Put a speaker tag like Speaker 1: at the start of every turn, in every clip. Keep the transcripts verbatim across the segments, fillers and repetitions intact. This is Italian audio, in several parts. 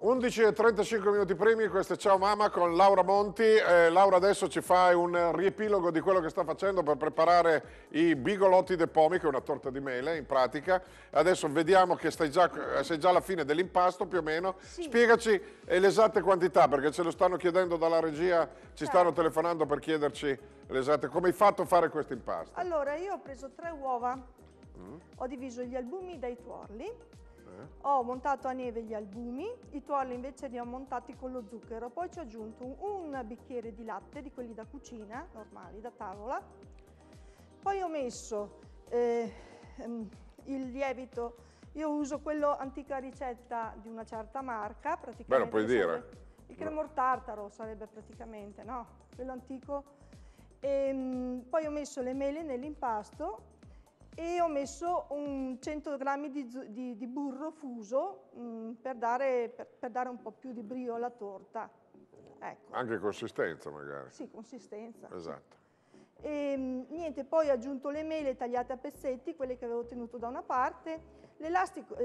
Speaker 1: undici e trentacinque minuti primi, questo è Ciao Mamma con Laura Monti. Eh, Laura adesso ci fa un riepilogo di quello che sta facendo per preparare i bigolotti de pomi, che è una torta di mele in pratica. Adesso vediamo che stai già, sei già alla fine dell'impasto più o meno. Sì. Spiegaci le esatte quantità, perché ce lo stanno chiedendo dalla regia, ci certo. stanno telefonando per chiederci le esatte. Come hai fatto a fare questo impasto?
Speaker 2: Allora, io ho preso tre uova, mm. ho diviso gli albumi dai tuorli. Ho montato a neve gli albumi, i tuorli invece li ho montati con lo zucchero, poi ci ho aggiunto un, un bicchiere di latte, di quelli da cucina, normali, da tavola. Poi ho messo eh, il lievito, io uso quello antica ricetta di una certa marca, praticamente.
Speaker 1: Beh, lo puoi dire.
Speaker 2: Il cremor tartaro sarebbe praticamente, no? Quello antico. E, poi ho messo le mele nell'impasto. E ho messo un cento grammi di, di, di burro fuso mh, per, dare, per, per dare un po' più di brio alla torta. Ecco.
Speaker 1: Anche consistenza magari.
Speaker 2: Sì, consistenza.
Speaker 1: Esatto.
Speaker 2: Sì. E, mh, niente, poi ho aggiunto le mele tagliate a pezzetti, quelle che avevo tenuto da una parte. L'elastico,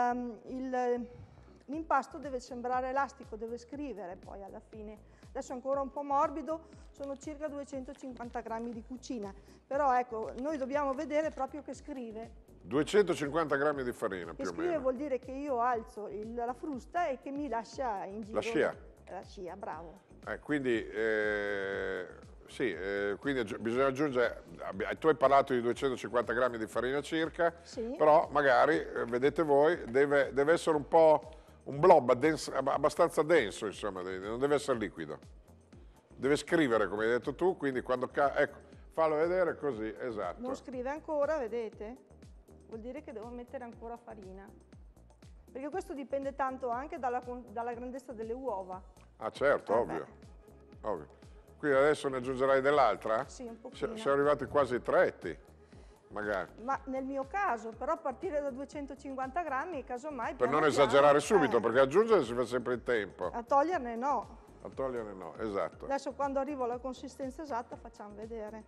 Speaker 2: l'impasto deve sembrare elastico, deve scrivere poi alla fine. Adesso è ancora un po' morbido, sono circa duecentocinquanta grammi di cucina, però ecco, noi dobbiamo vedere proprio che scrive.
Speaker 1: duecentocinquanta grammi di farina
Speaker 2: che
Speaker 1: più o meno.
Speaker 2: Scrive vuol dire che io alzo il, la frusta e che mi lascia in giro.
Speaker 1: La scia.
Speaker 2: La scia, bravo.
Speaker 1: Eh, quindi, eh, sì, eh, quindi bisogna aggiungere, tu hai parlato di duecentocinquanta grammi di farina circa, sì. Però magari, eh, vedete voi, deve, deve essere un po'... un blob denso, abbastanza denso, insomma, non deve essere liquido. Deve scrivere, come hai detto tu, quindi quando... Ecco, fallo vedere così, esatto.
Speaker 2: Non scrive ancora, vedete? Vuol dire che devo mettere ancora farina. Perché questo dipende tanto anche dalla, dalla grandezza delle uova.
Speaker 1: Ah, certo, eh ovvio. ovvio. Quindi adesso ne aggiungerai dell'altra?
Speaker 2: Sì, un pochino.
Speaker 1: Siamo arrivati quasi ai tretti. Magari.
Speaker 2: Ma nel mio caso, però a partire da duecentocinquanta grammi, casomai...
Speaker 1: Per non esagerare subito, eh. perché aggiungere si fa sempre in tempo.
Speaker 2: A toglierne no.
Speaker 1: A toglierne no, esatto.
Speaker 2: Adesso quando arrivo alla consistenza esatta facciamo vedere.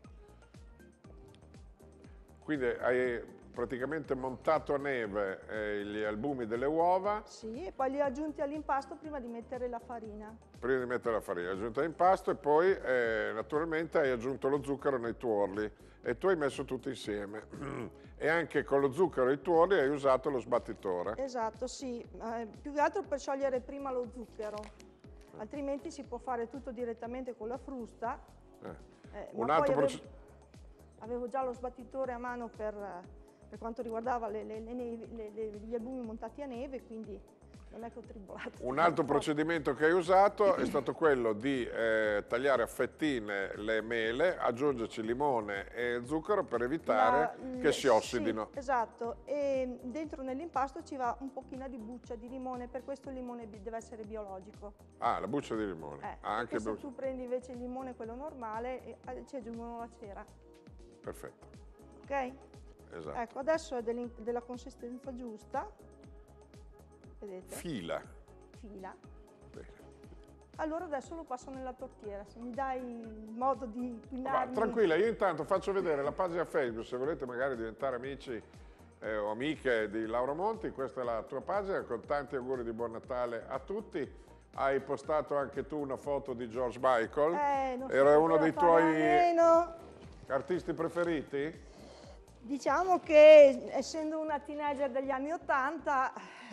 Speaker 1: Quindi hai praticamente montato a neve eh, gli albumi delle uova.
Speaker 2: Sì, e poi li ho aggiunti all'impasto prima di mettere la farina.
Speaker 1: Prima di mettere la farina, hai aggiunto all'impasto e poi eh, naturalmente hai aggiunto lo zucchero nei tuorli. E tu hai messo tutto insieme e anche con lo zucchero e i tuorli hai usato lo sbattitore.
Speaker 2: Esatto, sì, eh, più che altro per sciogliere prima lo zucchero, altrimenti si può fare tutto direttamente con la frusta.
Speaker 1: Eh.
Speaker 2: Eh,
Speaker 1: Un
Speaker 2: ma
Speaker 1: altro
Speaker 2: poi
Speaker 1: avevo,
Speaker 2: avevo già lo sbattitore a mano per, per quanto riguardava le, le, le nevi, le, le, gli albumi montati a neve, quindi non è che ho tribolato.
Speaker 1: Un altro procedimento che hai usato è stato quello di eh, tagliare a fettine le mele, aggiungerci limone e zucchero per evitare La, che si ossidino.
Speaker 2: Sì, esatto, e dentro nell'impasto ci va un pochino di buccia di limone, per questo il limone deve essere biologico.
Speaker 1: Ah, la buccia di limone.
Speaker 2: Eh,
Speaker 1: ah, anche
Speaker 2: se tu prendi invece il limone, quello normale, e ci aggiungono la cera.
Speaker 1: Perfetto.
Speaker 2: Ok?
Speaker 1: Esatto.
Speaker 2: Ecco, adesso è della consistenza giusta. Vedete?
Speaker 1: Fila.
Speaker 2: Fila.
Speaker 1: Bene.
Speaker 2: Allora adesso lo passo nella tortiera, se mi dai modo di inclinarmi...
Speaker 1: Tranquilla, io intanto faccio vedere la pagina Facebook, se volete magari diventare amici eh, o amiche di Laura Monti, questa è la tua pagina, con tanti auguri di buon Natale a tutti. Hai postato anche tu una foto di George Michael,
Speaker 2: eh, non so
Speaker 1: era uno dei tuoi artisti preferiti?
Speaker 2: Diciamo che essendo una teenager degli anni ottanta...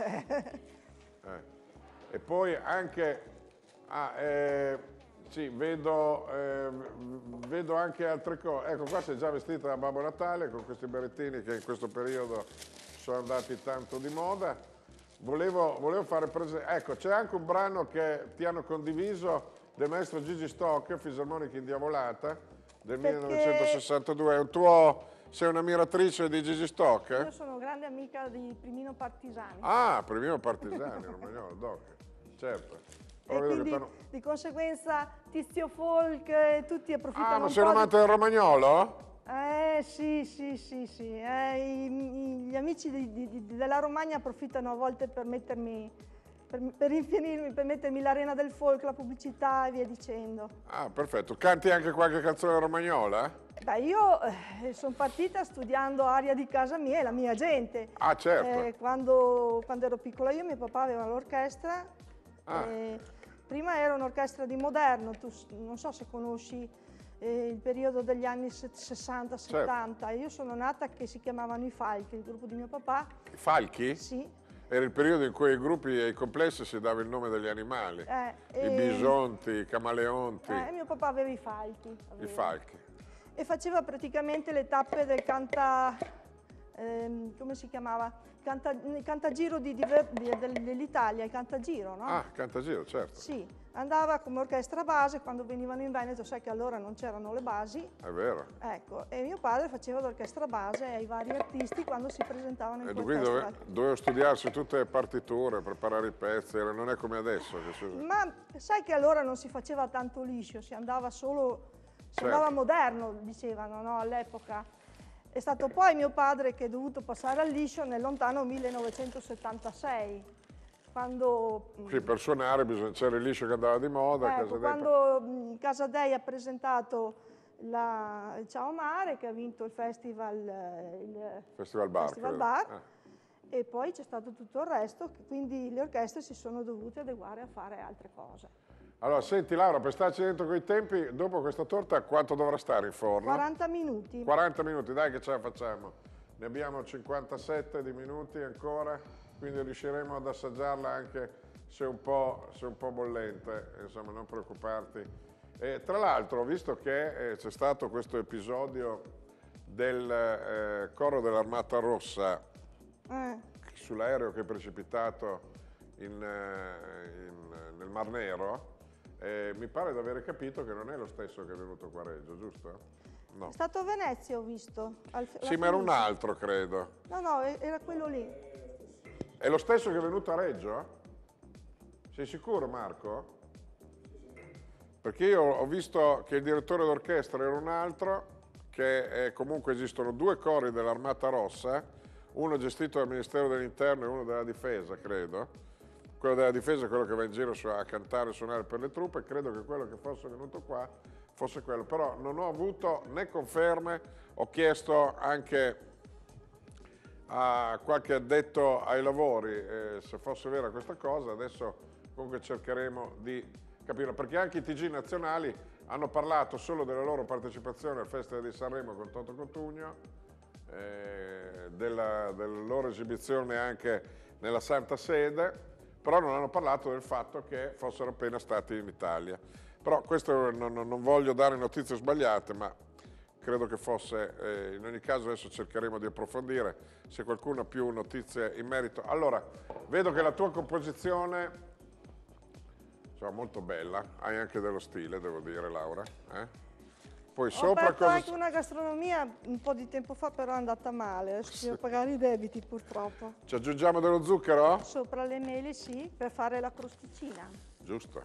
Speaker 1: eh. E poi anche, ah, eh, sì, vedo, eh, vedo anche altre cose. Ecco, qua sei già vestita da Babbo Natale con questi berrettini che in questo periodo sono andati tanto di moda. Volevo, volevo fare presente, ecco, c'è anche un brano che ti hanno condiviso del maestro Gigi Stock, Fisarmonica Indiavolata, del Perché... millenovecentosessantadue, è un tuo... Sei un'ammiratrice di Gigi Stock? Eh?
Speaker 2: Io sono grande amica di Primino Partisani.
Speaker 1: Ah, Primino Partisani, romagnolo, doc, certo.
Speaker 2: E quindi, di conseguenza, Tizio Folk, eh, tutti approfittano
Speaker 1: ah, ma
Speaker 2: un
Speaker 1: sei
Speaker 2: po'
Speaker 1: un amante
Speaker 2: di...
Speaker 1: del romagnolo?
Speaker 2: Eh, sì, sì, sì, sì. Eh, i, i, gli amici di, di, della Romagna approfittano a volte per mettermi... Per, per infinirmi, per mettermi l'arena del folk, la pubblicità e via dicendo.
Speaker 1: Ah, perfetto. Canti anche qualche canzone romagnola?
Speaker 2: Beh, io eh, sono partita studiando aria di casa mia e la mia gente.
Speaker 1: Ah, certo.
Speaker 2: Eh, quando, quando ero piccola io, mio papà aveva l'orchestra
Speaker 1: Ah.
Speaker 2: Eh, prima era un'orchestra di moderno, tu s- non so se conosci eh, il periodo degli anni sessanta settanta. Io sono nata che si chiamavano i Falchi, il gruppo di mio papà.
Speaker 1: I falchi?
Speaker 2: Sì.
Speaker 1: Era il periodo in cui ai gruppi e ai complessi si dava il nome degli animali.
Speaker 2: Eh,
Speaker 1: I
Speaker 2: e-
Speaker 1: bisonti, i camaleonti,
Speaker 2: eh, mio papà aveva i falchi.
Speaker 1: i
Speaker 2: aveva.
Speaker 1: falchi.
Speaker 2: E faceva praticamente le tappe del canta... ehm, come si chiamava? Canta, il cantagiro di diver- di- del- dell'Italia, il cantagiro, no?
Speaker 1: Ah, Cantagiro, certo.
Speaker 2: Sì, andava come orchestra base, quando venivano in Veneto, sai che allora non c'erano le basi,
Speaker 1: È vero.
Speaker 2: ecco, e mio padre faceva l'orchestra base ai vari artisti quando si presentavano in
Speaker 1: E
Speaker 2: quel
Speaker 1: quindi dove,
Speaker 2: festival.
Speaker 1: doveva studiarsi tutte le partiture, preparare i pezzi, era- non è come adesso. Che si...
Speaker 2: Ma sai che allora non si faceva tanto liscio, si andava solo, si
Speaker 1: Certo.
Speaker 2: andava moderno, dicevano, no, all'epoca. È stato poi mio padre che è dovuto passare al liscio nel lontano millenovecentosettantasei, quando,
Speaker 1: Sì, per suonare bisogna, c'era il liscio che andava di moda.
Speaker 2: ecco,
Speaker 1: Casa Dei-
Speaker 2: quando mh, Casadei ha presentato la, il Ciao Mare, che ha vinto il festival, eh, il
Speaker 1: Festival Bar.
Speaker 2: Festival
Speaker 1: credo.
Speaker 2: Bar,
Speaker 1: Eh.
Speaker 2: e poi c'è stato tutto il resto, quindi le orchestre si sono dovute adeguare a fare altre cose.
Speaker 1: Allora, senti Laura, per starci dentro coi tempi, dopo questa torta quanto dovrà stare in forno?
Speaker 2: quaranta minuti.
Speaker 1: quaranta minuti, dai che ce la facciamo. Ne abbiamo cinquantasette di minuti ancora, quindi riusciremo ad assaggiarla anche se un po', se un po' bollente, insomma non preoccuparti. E, tra l'altro, visto che eh, c'è stato questo episodio del eh, coro dell'Armata Rossa
Speaker 2: Eh,
Speaker 1: sull'aereo che è precipitato in, eh, in- nel Mar Nero, eh, mi pare di avere capito che non è lo stesso che è venuto qua a Reggio, giusto? No.
Speaker 2: È stato a Venezia, ho visto. al- alla
Speaker 1: Sì, ma era un
Speaker 2: Fenice.
Speaker 1: altro, credo.
Speaker 2: No, no, e- era quello lì.
Speaker 1: È lo stesso che è venuto a Reggio? Sei sicuro, Marco? Perché io ho visto che il direttore d'orchestra era un altro, che eh, comunque esistono due cori dell'Armata Rossa, uno gestito dal Ministero dell'Interno e uno della Difesa, credo. Quello della Difesa è quello che va in giro su- a cantare e suonare per le truppe, credo che quello che fosse venuto qua fosse quello, però non ho avuto né conferme, ho chiesto anche a qualche addetto ai lavori eh, se fosse vera questa cosa, adesso comunque cercheremo di capirlo, perché anche i T G nazionali hanno parlato solo della loro partecipazione al Festival di Sanremo con Toto Cotugno, eh, della, della loro esibizione anche nella Santa Sede, però non hanno parlato del fatto che fossero appena stati in Italia. Però questo non, non- non voglio dare notizie sbagliate, ma credo che fosse, eh, in ogni caso adesso cercheremo di approfondire se qualcuno ha più notizie in merito. Allora, vedo che la tua composizione è molto bella, hai anche dello stile, devo dire, Laura. eh? Poi
Speaker 2: Ho
Speaker 1: sopra
Speaker 2: aperto
Speaker 1: cosa...
Speaker 2: anche una gastronomia un po' di tempo fa, però è andata male. Adesso devo pagare i debiti, purtroppo.
Speaker 1: Ci aggiungiamo dello zucchero?
Speaker 2: Sopra le mele, sì, per fare la crosticina.
Speaker 1: Giusto.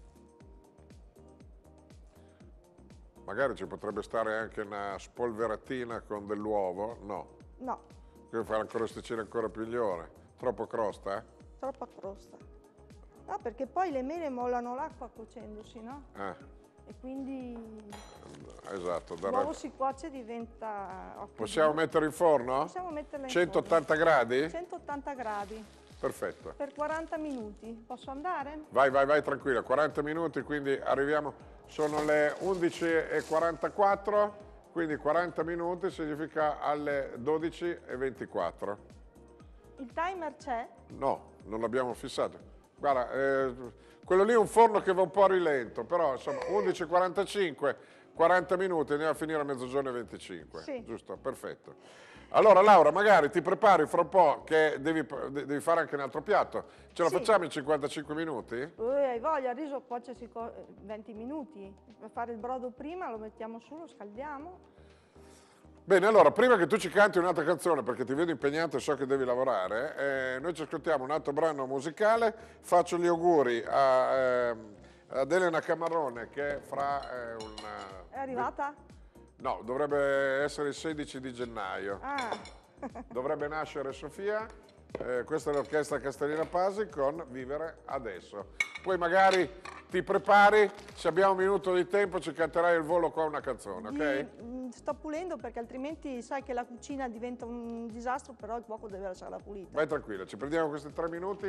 Speaker 1: Magari ci potrebbe stare anche una spolveratina con dell'uovo, no.
Speaker 2: No,
Speaker 1: Quindi fare la crosticina ancora migliore. Troppo crosta, eh?
Speaker 2: troppa crosta. No, perché poi le mele mollano l'acqua cuocendosi, no?
Speaker 1: Eh,
Speaker 2: E quindi
Speaker 1: esatto. darà-
Speaker 2: l'uovo si cuoce e diventa... occhio
Speaker 1: Possiamo
Speaker 2: blu.
Speaker 1: mettere in forno?
Speaker 2: Possiamo metterla in
Speaker 1: centottanta gradi?
Speaker 2: forno. centottanta gradi
Speaker 1: Perfetto.
Speaker 2: per quaranta minuti. Posso andare?
Speaker 1: Vai, vai, vai, tranquilla. quaranta minuti, quindi arriviamo... Sono le undici e quarantaquattro, quindi quaranta minuti significa alle dodici e ventiquattro.
Speaker 2: Il timer c'è?
Speaker 1: No, non l'abbiamo fissato. Guarda, eh, quello lì è un forno che va un po' a rilento, però insomma undici e quarantacinque, quaranta minuti, andiamo a finire a mezzogiorno e venticinque.
Speaker 2: Sì.
Speaker 1: Giusto, perfetto. Allora Laura, magari ti prepari fra un po' che devi, devi fare anche un altro piatto. Ce la
Speaker 2: Sì.
Speaker 1: facciamo in cinquantacinque minuti?
Speaker 2: Eh, hai voglia, il riso cuocersi co- venti minuti. Per fare il brodo prima lo mettiamo su, lo scaldiamo.
Speaker 1: Bene, allora, prima che tu ci canti un'altra canzone, perché ti vedo impegnato e so che devi lavorare, eh, noi ci ascoltiamo un altro brano musicale. Faccio gli auguri a, ehm, ad Elena Camarone che fra eh, un...
Speaker 2: È arrivata?
Speaker 1: No, dovrebbe essere il sedici di gennaio.
Speaker 2: Ah,
Speaker 1: Dovrebbe nascere Sofia. Eh, questa è l'orchestra Castellina Pasi con Vivere Adesso. Poi magari ti prepari, se abbiamo un minuto di tempo ci canterai il volo qua una canzone, ok?
Speaker 2: di- mm, sto pulendo perché altrimenti sai che la cucina diventa un disastro, però il cuoco deve lasciarla pulita.
Speaker 1: Vai tranquilla, ci prendiamo questi tre minuti,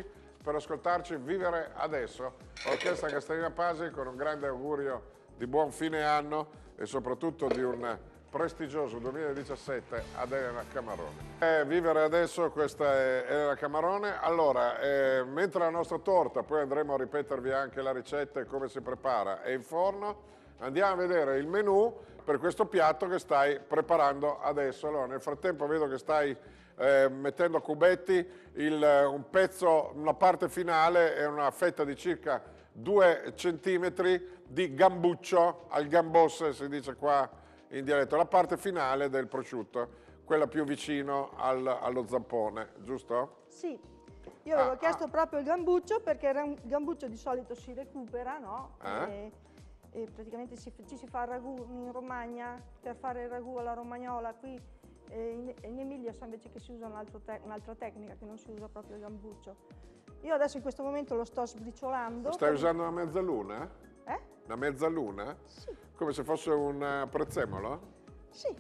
Speaker 1: per ascoltarci Vivere Adesso, Orchestra Castellina Pasi, con un grande augurio di buon fine anno e soprattutto di un prestigioso duemiladiciassette ad Elena Camarone. Eh, Vivere Adesso, questa è Elena Camarone. Allora, eh, mentre la nostra torta, poi andremo a ripetervi anche la ricetta e come si prepara, è in forno, andiamo a vedere il menù per questo piatto che stai preparando adesso. Allora, nel frattempo vedo che stai eh, mettendo a cubetti il, un pezzo, una parte finale è una fetta di circa due centimetri di gambuccio, al gambos si dice qua in dialetto, la parte finale del prosciutto, quella più vicino al, allo zampone, giusto?
Speaker 2: Sì, io avevo
Speaker 1: ah,
Speaker 2: chiesto
Speaker 1: ah.
Speaker 2: proprio il gambuccio perché il gambuccio di solito si recupera, no?
Speaker 1: Eh?
Speaker 2: E, e praticamente si, ci si fa il ragù in Romagna, per fare il ragù alla romagnola, qui eh, in, in Emilia sa invece che si usa un'altra te, un tecnica, che non si usa proprio il gambuccio. Io adesso in questo momento lo sto sbriciolando.
Speaker 1: Stai
Speaker 2: per...
Speaker 1: usando una mezzaluna?
Speaker 2: Eh?
Speaker 1: Una mezzaluna?
Speaker 2: Sì.
Speaker 1: Come se fosse un uh, prezzemolo?
Speaker 2: Sì.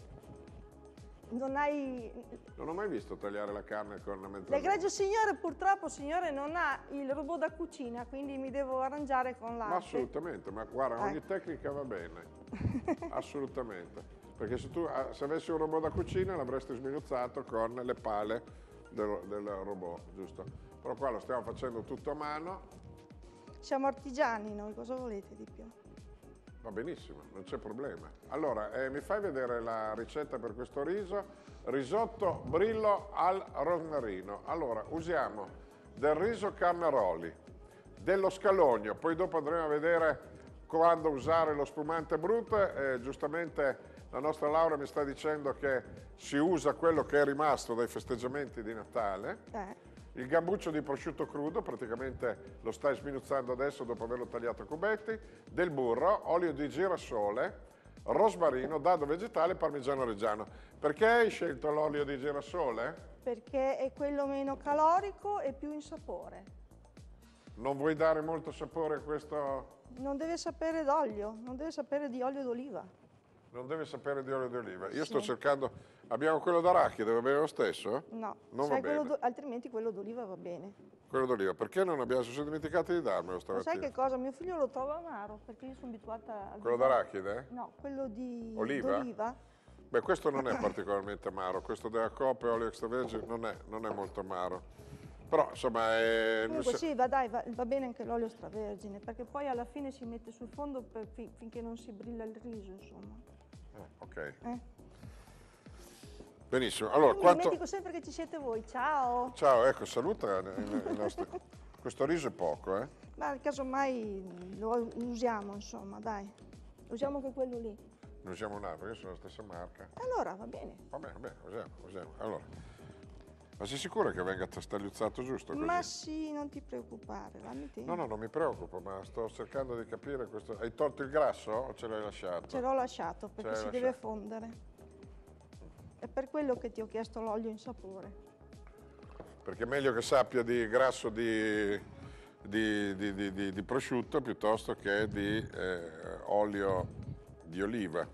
Speaker 2: Non hai...
Speaker 1: Non ho mai visto tagliare la carne con una mezzaluna.
Speaker 2: L'egregio signore purtroppo, signore, non ha il robot da cucina, quindi mi devo arrangiare con l'arte.
Speaker 1: Ma assolutamente, ma guarda, ogni
Speaker 2: Ecco.
Speaker 1: tecnica va bene. Assolutamente. Perché se tu se avessi un robot da cucina l'avresti sminuzzato con le pale del, del robot, giusto? Però qua lo stiamo facendo tutto a mano.
Speaker 2: Siamo artigiani noi, cosa volete di più?
Speaker 1: Va benissimo, non c'è problema. Allora, eh, mi fai vedere la ricetta per questo riso? Risotto brillo al rosmarino. Allora, usiamo del riso Carnaroli, dello scalogno, poi dopo andremo a vedere quando usare lo spumante Brut. Eh, giustamente la nostra Laura mi sta dicendo che si usa quello che è rimasto dai festeggiamenti di Natale.
Speaker 2: Eh.
Speaker 1: Il gambuccio di prosciutto crudo, praticamente lo stai sminuzzando adesso dopo averlo tagliato a cubetti, del burro, olio di girasole, rosmarino, dado vegetale e parmigiano reggiano. Perché hai scelto l'olio di girasole?
Speaker 2: Perché è quello meno calorico e più in sapore.
Speaker 1: Non vuoi dare molto sapore a questo?
Speaker 2: Non deve sapere d'olio, non deve sapere di olio d'oliva.
Speaker 1: Non deve sapere di olio di oliva. Io
Speaker 2: Sì.
Speaker 1: sto cercando... Abbiamo quello d'arachide, va bene lo stesso?
Speaker 2: No,
Speaker 1: Non
Speaker 2: sai
Speaker 1: va bene.
Speaker 2: quello altrimenti quello d'oliva va bene.
Speaker 1: Quello d'oliva. Perché non abbiamo... Si sono dimenticati di darmelo
Speaker 2: Ma
Speaker 1: stamattina?
Speaker 2: sai che cosa? Mio figlio lo trova amaro, perché io sono abituata al...
Speaker 1: Quello d'arachide?
Speaker 2: No, quello di
Speaker 1: Oliva?
Speaker 2: d'oliva.
Speaker 1: Beh, questo non è particolarmente amaro, questo della Coop e olio extravergine non è, non è molto amaro. Però, insomma, è...
Speaker 2: Comunque sì, va, dai, va, va bene anche l'olio extravergine, perché poi alla fine si mette sul fondo per, fin, finché non si brilla il riso, insomma.
Speaker 1: Ah, ok.
Speaker 2: Eh?
Speaker 1: Benissimo. Allora,
Speaker 2: Mi
Speaker 1: quanto...
Speaker 2: dimentico sempre che ci siete voi, ciao!
Speaker 1: Ciao, ecco, saluta i, i nostri... Questo riso è poco, eh?
Speaker 2: Ma casomai lo usiamo, insomma, dai. Usiamo anche quello lì.
Speaker 1: Ne usiamo un altro, io sono la stessa marca.
Speaker 2: Allora, va bene.
Speaker 1: Va bene, va bene, usiamo, usiamo. Allora, ma sei sicura che venga tagliuzzato giusto così?
Speaker 2: Ma sì, non ti preoccupare, dammi tempo.
Speaker 1: No, no, non mi preoccupo, ma sto cercando di capire questo... Hai tolto il grasso o ce l'hai lasciato?
Speaker 2: Ce l'ho lasciato perché
Speaker 1: Ce l'hai
Speaker 2: si deve
Speaker 1: lasciato.
Speaker 2: fondere. È per quello che ti ho chiesto l'olio in sapore.
Speaker 1: Perché è meglio che sappia di grasso di, di, di, di, di, di prosciutto piuttosto che di eh, olio di oliva.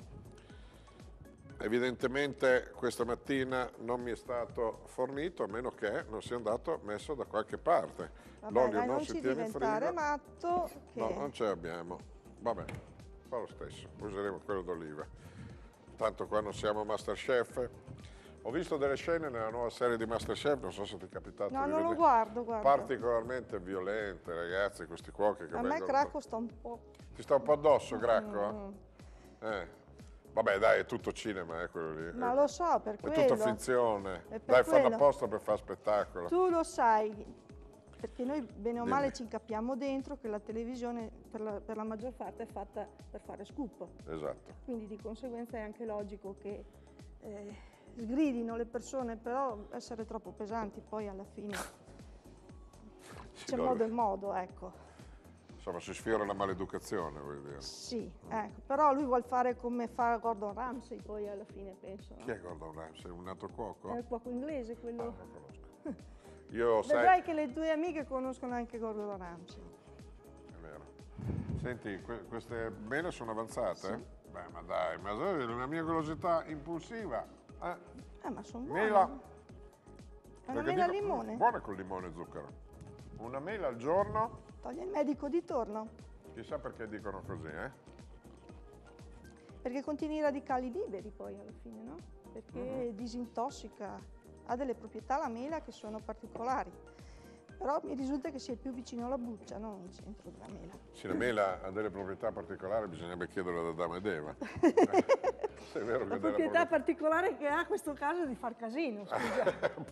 Speaker 1: Evidentemente questa mattina non mi è stato fornito, a meno che non sia andato messo da qualche parte.
Speaker 2: Vabbè,
Speaker 1: L'olio
Speaker 2: dai,
Speaker 1: non,
Speaker 2: non
Speaker 1: si
Speaker 2: ci
Speaker 1: tiene in
Speaker 2: diventare
Speaker 1: frigo.
Speaker 2: matto. Che...
Speaker 1: No, non ce l'abbiamo. Va bene, fa lo stesso, useremo quello d'oliva. Tanto qua non siamo Masterchef. Ho visto delle scene nella nuova serie di Masterchef, non so se ti è capitato
Speaker 2: No,
Speaker 1: di
Speaker 2: non lo
Speaker 1: vedere.
Speaker 2: guardo, guarda.
Speaker 1: Particolarmente violente, ragazzi, questi cuochi che
Speaker 2: A me
Speaker 1: vengono...
Speaker 2: Cracco sta un po'...
Speaker 1: Ti sta un po' addosso, Gracco?
Speaker 2: Mm.
Speaker 1: Eh. Vabbè, dai, è tutto cinema, eh, quello lì.
Speaker 2: Ma
Speaker 1: Eh,
Speaker 2: lo so, per
Speaker 1: È
Speaker 2: quello.
Speaker 1: tutta finzione.
Speaker 2: È per
Speaker 1: Dai, fanno
Speaker 2: quello.
Speaker 1: apposta per fare spettacolo.
Speaker 2: Tu lo sai, perché noi bene o
Speaker 1: Dimmi.
Speaker 2: male ci incapiamo dentro che la televisione per la, per la maggior parte è fatta per fare scoop.
Speaker 1: Esatto.
Speaker 2: Quindi di conseguenza è anche logico che eh, sgridino le persone, però essere troppo pesanti poi alla fine
Speaker 1: Sì,
Speaker 2: c'è
Speaker 1: no,
Speaker 2: modo e modo, ecco.
Speaker 1: Insomma, si sfiora la maleducazione, vuol dire.
Speaker 2: Sì, ecco. Però lui vuol fare come fa Gordon Ramsay poi alla fine, penso.
Speaker 1: Chi è Gordon Ramsay? Un altro cuoco?
Speaker 2: È il cuoco inglese, quello...
Speaker 1: Ah, non conosco. Io, sai...
Speaker 2: Vedrai che le tue amiche conoscono anche Gordon Ramsay.
Speaker 1: È vero. Senti, que- queste mele sono avanzate?
Speaker 2: Sì.
Speaker 1: Beh, ma dai, ma sai, è una mia golosità impulsiva. Eh,
Speaker 2: Eh, ma sono buone.
Speaker 1: mela.
Speaker 2: È una
Speaker 1: Perché
Speaker 2: mela al
Speaker 1: dico,
Speaker 2: limone?
Speaker 1: mm, buona col limone e zucchero. Una mela al giorno?
Speaker 2: Toglie il medico di torno.
Speaker 1: Chissà perché dicono così, eh?
Speaker 2: Perché contiene i radicali liberi poi alla fine, no? Perché
Speaker 1: Mm-hmm.
Speaker 2: disintossica, ha delle proprietà la mela che sono particolari. Però mi risulta che sia più vicino alla buccia, non il centro della mela.
Speaker 1: Sì, la mela ha delle proprietà particolari, bisognerebbe chiederlo ad Adamo ed Eva. Se è vero che
Speaker 2: La
Speaker 1: delle
Speaker 2: proprietà particolare che ha questo caso è di far casino, scusa.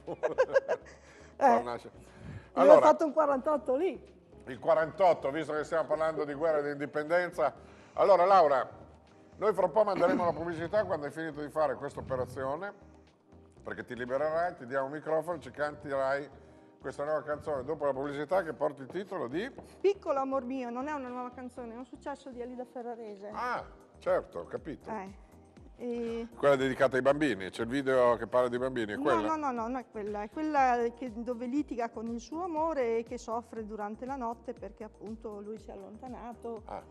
Speaker 1: Far
Speaker 2: eh,
Speaker 1: nascere.
Speaker 2: io ho
Speaker 1: Allora,
Speaker 2: fatto un quarantotto lì.
Speaker 1: il quarantotto, visto che stiamo parlando di guerra e di indipendenza. Allora, Laura, noi fra un po' manderemo la pubblicità quando hai finito di fare questa operazione, perché ti libererai, ti diamo un microfono, ci canterai questa nuova canzone dopo la pubblicità che porta il titolo di...
Speaker 2: Piccolo amor mio, non è una nuova canzone, è un successo di Alida Ferrarese.
Speaker 1: Ah, certo, ho capito.
Speaker 2: Eh, e...
Speaker 1: Quella dedicata ai bambini, c'è il video che parla di bambini, è
Speaker 2: No,
Speaker 1: quella?
Speaker 2: no, no, no, non è quella, è quella che- dove litiga con il suo amore e che soffre durante la notte perché appunto lui si è allontanato.
Speaker 1: Ah,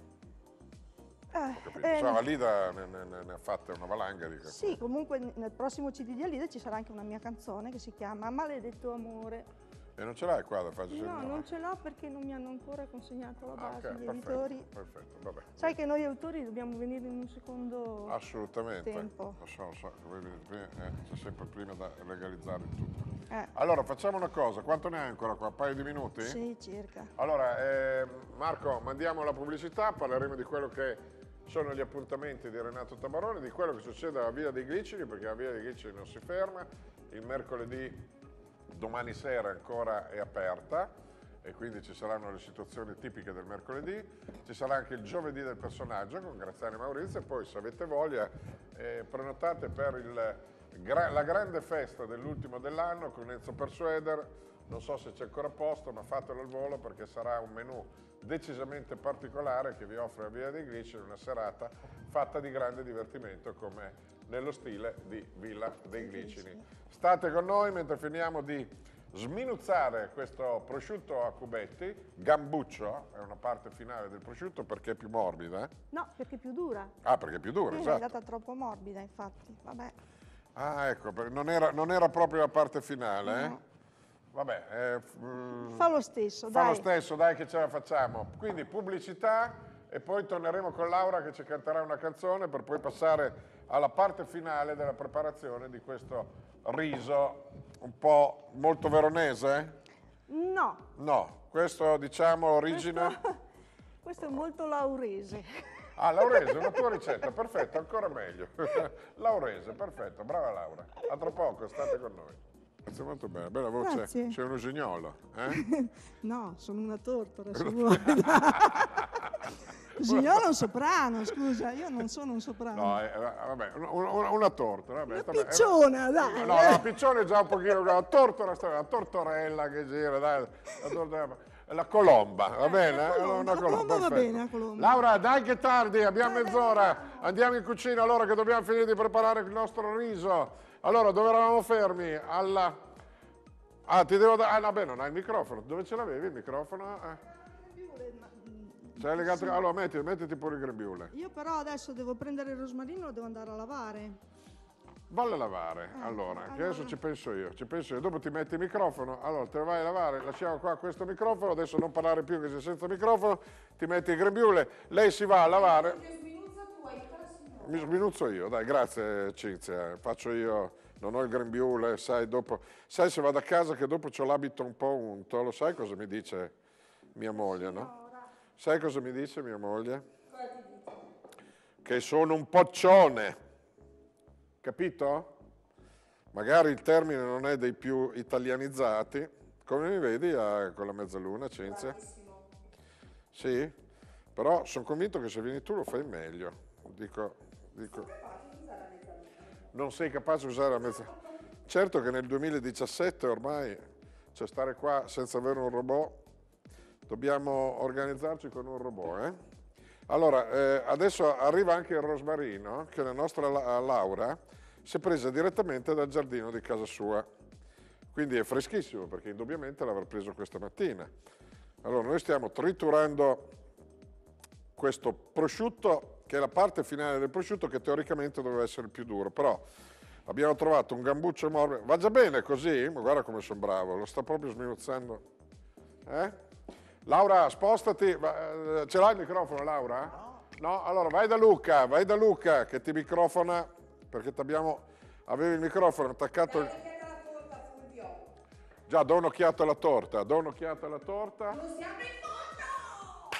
Speaker 2: Eh,
Speaker 1: ho capito.
Speaker 2: eh,
Speaker 1: Insomma, Lida ne, ne- ne ha fatte una valanga di queste.
Speaker 2: sì, comunque nel prossimo C D di Alida ci sarà anche una mia canzone che si chiama Maledetto amore.
Speaker 1: E non ce l'hai qua da farci
Speaker 2: No,
Speaker 1: sentire?
Speaker 2: non ce l'ho perché non mi hanno ancora consegnato la
Speaker 1: Ah,
Speaker 2: base,
Speaker 1: ok,
Speaker 2: gli
Speaker 1: perfetto,
Speaker 2: editori.
Speaker 1: perfetto, vabbè.
Speaker 2: Sai che noi autori dobbiamo venire in un secondo
Speaker 1: Assolutamente.
Speaker 2: tempo.
Speaker 1: Lo so, lo so, voi vedete, eh, c'è sempre prima da legalizzare il tutto.
Speaker 2: Eh,
Speaker 1: Allora, facciamo una cosa, quanto ne hai ancora qua? Un paio di minuti?
Speaker 2: sì, circa.
Speaker 1: Allora, eh, Marco, mandiamo la pubblicità, parleremo di quello che sono gli appuntamenti di Renato Tabarone, di quello che succede alla Via dei Glicini, perché la Via dei Glicini non si ferma, il mercoledì, domani sera ancora è aperta e quindi ci saranno le situazioni tipiche del mercoledì, ci sarà anche il giovedì del personaggio con Graziani e Maurizio e poi se avete voglia eh, prenotate per il, gra- la grande festa dell'ultimo dell'anno con Enzo Persueder, non so se c'è ancora posto ma fatelo al volo perché sarà un menù decisamente particolare che vi offre la Via dei Glicini, una serata fatta di grande divertimento come nello stile di Villa dei Glicini. State con noi mentre finiamo di sminuzzare questo prosciutto a cubetti, gambuccio, è una parte finale del prosciutto perché è più morbida.
Speaker 2: No, perché è più dura.
Speaker 1: Ah, perché è più dura,
Speaker 2: Sì, è
Speaker 1: esatto.
Speaker 2: andata troppo morbida, infatti. Vabbè.
Speaker 1: Ah, ecco, per- non era, non era proprio la parte finale, eh?
Speaker 2: No.
Speaker 1: Vabbè, eh, f- mm,
Speaker 2: Fa lo stesso,
Speaker 1: fa
Speaker 2: dai.
Speaker 1: lo stesso, dai che ce la facciamo. Quindi pubblicità e poi torneremo con Laura che ci canterà una canzone per poi passare alla parte finale della preparazione di questo riso un po' molto veronese?
Speaker 2: No,
Speaker 1: No, questo diciamo origine...
Speaker 2: questo, questo è molto laurese.
Speaker 1: Ah, Laurese, una tua ricetta, perfetto, ancora meglio. Laurese, perfetto, brava Laura. A tra poco, state con noi. Grazie molto bene, bella voce.
Speaker 2: Grazie.
Speaker 1: Sei un usignolo, eh?
Speaker 2: No, sono una tortora, se vuoi. Signora, un soprano, scusa, io non sono un soprano.
Speaker 1: No, eh, vabbè, una, una- una torta, vabbè.
Speaker 2: Una
Speaker 1: vabbè,
Speaker 2: picciona,
Speaker 1: eh,
Speaker 2: dai,
Speaker 1: No,
Speaker 2: eh.
Speaker 1: la piccione è già un pochino, la tortora, sta- la tortorella che gira, dai, la, torta- la colomba, va bene?
Speaker 2: la
Speaker 1: Eh?
Speaker 2: colomba,
Speaker 1: Una
Speaker 2: la colomba va
Speaker 1: perfetto.
Speaker 2: bene, la colomba.
Speaker 1: Laura, dai che è tardi, abbiamo mezz'ora, andiamo in cucina allora che dobbiamo finire di preparare il nostro riso. Allora, dove eravamo fermi? Alla... Ah, ti devo dare... Ah, no, beh, non hai il microfono. Dove ce l'avevi il microfono? Eh. C'è legato... Allora, metti, mettiti pure il grembiule.
Speaker 2: Io però adesso devo prendere il rosmarino e lo devo andare a lavare.
Speaker 1: Vallo a lavare,
Speaker 2: Ah,
Speaker 1: allora, che
Speaker 2: allora.
Speaker 1: adesso ci penso io, ci penso io. Dopo ti metti il microfono, allora te lo vai a lavare, lasciamo qua questo microfono, adesso non parlare più che sei senza microfono, ti metti il grembiule, lei si va a lavare. Mi sminuzzo io, dai, grazie Cinzia, faccio io, non ho il grembiule, sai, dopo, sai se vado a casa che dopo c'ho l'abito un po' unto, lo sai cosa mi dice mia moglie, no? Sai cosa mi dice mia moglie? Che sono un poccione, capito? Magari il termine non è dei più italianizzati, come mi vedi eh, con la mezzaluna, Cinzia? Sì, però sono convinto che se vieni tu lo fai meglio, dico... dico. Non sei capace di usare la mezzaluna? Certo che nel duemiladiciassette ormai, cioè stare qua senza avere un robot, dobbiamo organizzarci con un robot, eh? Allora, eh, adesso arriva anche il rosmarino che la nostra la- Laura si è presa direttamente dal giardino di casa sua. Quindi è freschissimo perché indubbiamente l'avrà preso questa mattina. Allora, noi stiamo triturando questo prosciutto, che è la parte finale del prosciutto che teoricamente doveva essere il più duro, però abbiamo trovato un gambuccio morbido. Va già bene così? Ma guarda come sono bravo, lo sta proprio sminuzzando. Eh? Laura, spostati. Ce l'hai il microfono, Laura? No. No? Allora vai da Luca, vai da Luca che ti microfona, perché abbiamo avevi il microfono attaccato.
Speaker 3: Dai un'occhiata alla torta, Fulvio.
Speaker 1: Già, do un'occhiata alla torta, do un'occhiata alla torta.
Speaker 3: Non siamo in fondo!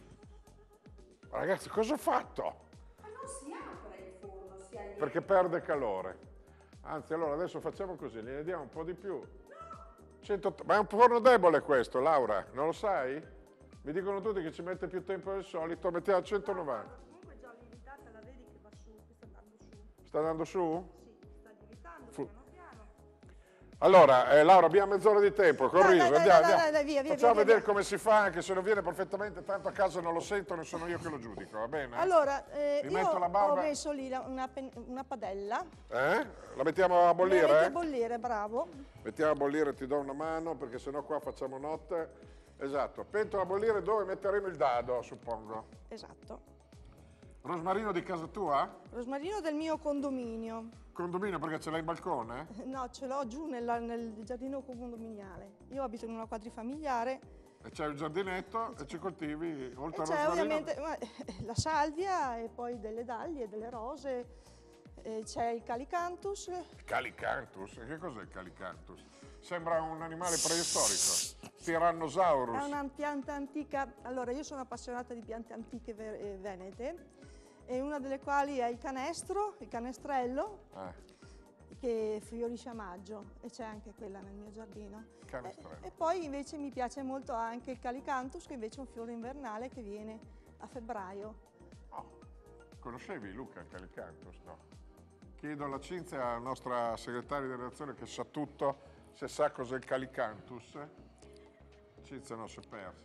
Speaker 1: Ragazzi, cosa ho fatto?
Speaker 3: Ma non si apre il forno, si allena.
Speaker 1: Perché perde calore. Anzi, allora adesso facciamo così, gliene diamo un po' di più. cento... Ma è un forno debole questo, Laura, non lo sai? Mi dicono tutti che ci mette più tempo del solito, mettiamo a centonovanta.
Speaker 2: Comunque già lievitata, la vedi che va su, che sta andando su.
Speaker 1: Sta andando su?
Speaker 2: Sì, sta lievitando
Speaker 1: Fu-
Speaker 2: piano piano.
Speaker 1: Allora, eh, Laura, abbiamo mezz'ora di tempo, con
Speaker 2: Dai,
Speaker 1: riso,
Speaker 2: dai,
Speaker 1: andiamo,
Speaker 2: dai,
Speaker 1: andiamo.
Speaker 2: dai, dai, via, via,
Speaker 1: Facciamo
Speaker 2: via,
Speaker 1: vedere
Speaker 2: via.
Speaker 1: come si fa, anche se non viene perfettamente, tanto a casa non lo sento, non sono io che lo giudico, va bene?
Speaker 2: Allora, eh,
Speaker 1: Mi
Speaker 2: io
Speaker 1: metto la
Speaker 2: ho
Speaker 1: barba.
Speaker 2: messo lì la- una, pen- una padella.
Speaker 1: Eh? La mettiamo a
Speaker 2: La
Speaker 1: bollire?
Speaker 2: metti
Speaker 1: eh?
Speaker 2: a bollire, bravo.
Speaker 1: Mettiamo a bollire, ti do una mano, perché sennò qua facciamo notte. Esatto, pentola a bollire dove metteremo il dado, suppongo.
Speaker 2: Esatto.
Speaker 1: Rosmarino di casa tua?
Speaker 2: Rosmarino del mio condominio.
Speaker 1: Condominio perché ce l'hai in balcone?
Speaker 2: No, ce l'ho giù nella- nel giardino condominiale. Io abito in una quadrifamiliare.
Speaker 1: E c'è il giardinetto e ci coltivi, oltre
Speaker 2: E
Speaker 1: al
Speaker 2: c'è
Speaker 1: rosmarino...
Speaker 2: ovviamente eh, la salvia e poi delle daglie, delle rose. E c'è il calicantus.
Speaker 1: Calicanthus? E che cos'è il Calicanthus? Sembra un animale preistorico. Tyrannosaurus.
Speaker 2: È una pianta antica. Allora, io sono appassionata di piante antiche ve- eh, venete, e una delle quali è il canestro, il canestrello,
Speaker 1: Eh,
Speaker 2: che fiorisce a maggio, e c'è anche quella nel mio giardino.
Speaker 1: canestrello.
Speaker 2: E, e poi invece mi piace molto anche il calicanthus, che invece è un fiore invernale che viene a febbraio.
Speaker 1: Oh, conoscevi Luca il Calicanthus? No. Chiedo alla Cinzia, la nostra segretaria di redazione che sa tutto, se sa cos'è il Calicanthus. Cinzia no, si è persa.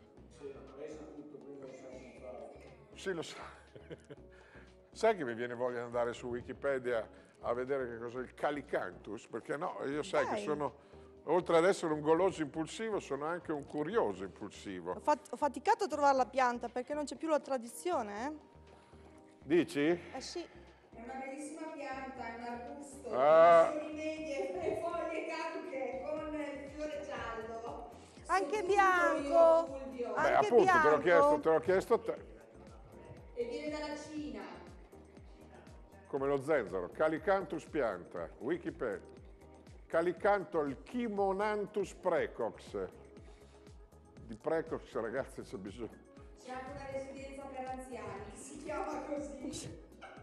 Speaker 1: Sì, lo sa. Sai che mi viene voglia di andare su Wikipedia a vedere che cos'è il Calicanthus? Perché no, io sai
Speaker 2: Dai.
Speaker 1: che sono, oltre ad essere un goloso impulsivo, sono anche un curioso impulsivo.
Speaker 2: Ho, fat- ho faticato a trovare la pianta perché non c'è più la tradizione, eh?
Speaker 1: Dici?
Speaker 2: Eh sì.
Speaker 3: È una bellissima pianta, è un arbusto,
Speaker 1: Ah.
Speaker 3: con medie e foglie caduche, con il fiore giallo.
Speaker 2: Anche
Speaker 3: Sono
Speaker 2: bianco.
Speaker 3: tutto io, Fulvio.
Speaker 2: Anche
Speaker 1: Beh, appunto, te l'ho
Speaker 2: bianco.
Speaker 1: chiesto, te l'ho chiesto a te.
Speaker 3: E viene dalla Cina.
Speaker 1: Come lo zenzero, Calicanthus pianta, Wikipedia. Calicanthus Chimonanthus precox. Di precox, ragazzi, c'è bisogno.
Speaker 3: C'è anche una residenza per anziani, si chiama così.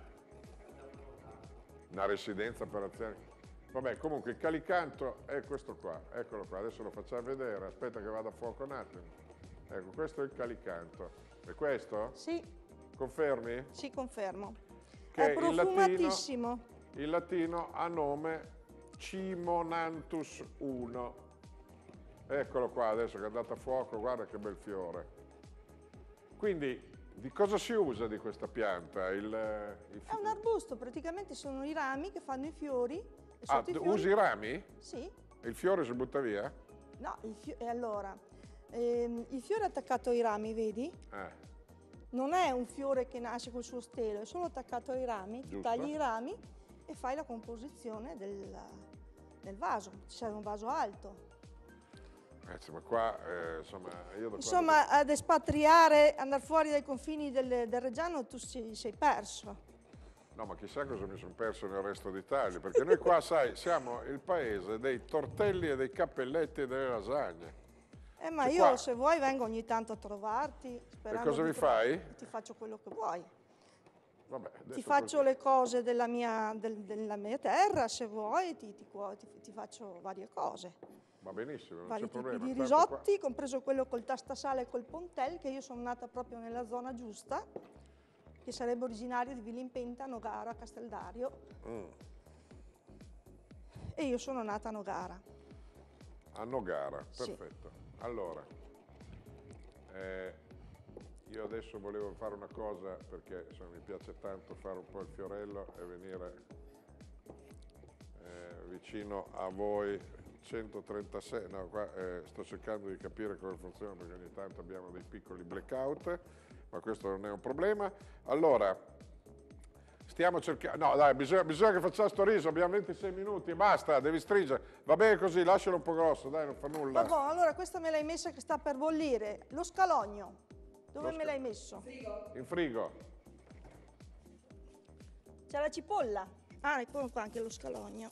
Speaker 1: Una residenza per anziani. Vabbè, comunque il calicanto è questo qua, eccolo qua, adesso lo facciamo vedere, aspetta che vada a fuoco un attimo. Ecco, questo è il calicanto. È questo?
Speaker 2: Sì,
Speaker 1: Confermi?
Speaker 2: sì, confermo.
Speaker 1: Che
Speaker 2: È
Speaker 1: in latino,
Speaker 2: profumatissimo.
Speaker 1: in latino ha nome Chimonanthus uno. Eccolo qua, adesso che è andato a fuoco, guarda che bel fiore. Quindi, di cosa si usa di questa pianta? Il, il
Speaker 2: È un arbusto, praticamente sono i rami che fanno i fiori. E
Speaker 1: Ah,
Speaker 2: sotto i fiori...
Speaker 1: usi i rami?
Speaker 2: Sì.
Speaker 1: E il fiore si butta via?
Speaker 2: No, il fio- e allora, ehm, il fiore è attaccato ai rami, vedi?
Speaker 1: Eh,
Speaker 2: Non è un fiore che nasce col suo stelo, è solo attaccato ai rami, ti
Speaker 1: Giusto.
Speaker 2: tagli i rami e fai la composizione del, del vaso. Ci serve un vaso alto.
Speaker 1: eh, insomma, qua, eh, insomma, io da
Speaker 2: Insomma, ad espatriare, andare fuori dai confini del, del Reggiano, tu sei, sei perso.
Speaker 1: quando- No, ma chissà cosa mi sono perso nel resto d'Italia, perché noi qua, sai, siamo il paese dei tortelli e dei cappelletti e delle lasagne.
Speaker 2: Eh, ma
Speaker 1: Cioè,
Speaker 2: io,
Speaker 1: qua-
Speaker 2: se vuoi, vengo ogni tanto a trovarti. Sperando
Speaker 1: cosa
Speaker 2: di
Speaker 1: mi
Speaker 2: tro-
Speaker 1: fai?
Speaker 2: Ti faccio quello che vuoi.
Speaker 1: Vabbè,
Speaker 2: Ti
Speaker 1: adesso
Speaker 2: faccio
Speaker 1: così.
Speaker 2: le cose della mia, del- della mia terra, se vuoi, ti, ti cuo- ti- ti faccio varie cose.
Speaker 1: Va benissimo, non
Speaker 2: Vari
Speaker 1: c'è
Speaker 2: tipi
Speaker 1: problema.
Speaker 2: di
Speaker 1: tanto qua-
Speaker 2: risotti, compreso quello col tastasale e col pontel, che io sono nata proprio nella zona giusta, che sarebbe originario di Vilimpenta, Nogara, Casteldario.
Speaker 1: Mm.
Speaker 2: E io sono nata a Nogara.
Speaker 1: A Nogara,
Speaker 2: Sì.
Speaker 1: perfetto. Allora, eh, io adesso volevo fare una cosa, perché insomma, mi piace tanto fare un po' il fiorello e venire eh, vicino a voi. centotrentasei, no, qua eh, sto cercando di capire come funziona, perché ogni tanto abbiamo dei piccoli blackout, ma questo non è un problema. Allora, Stiamo cercando... No, dai, bisogna, bisogna che faccia sto riso, abbiamo ventisei minuti, basta, devi stringere. Va bene così, lascialo un po' grosso, dai, non fa nulla.
Speaker 2: Va buono, allora questa me l'hai messa che sta per bollire. Lo scalogno, dove
Speaker 1: Lo
Speaker 2: me
Speaker 1: sca-
Speaker 2: l'hai messo?
Speaker 1: In frigo.
Speaker 2: C'è la cipolla. Ah, eccolo qua anche lo scalogno.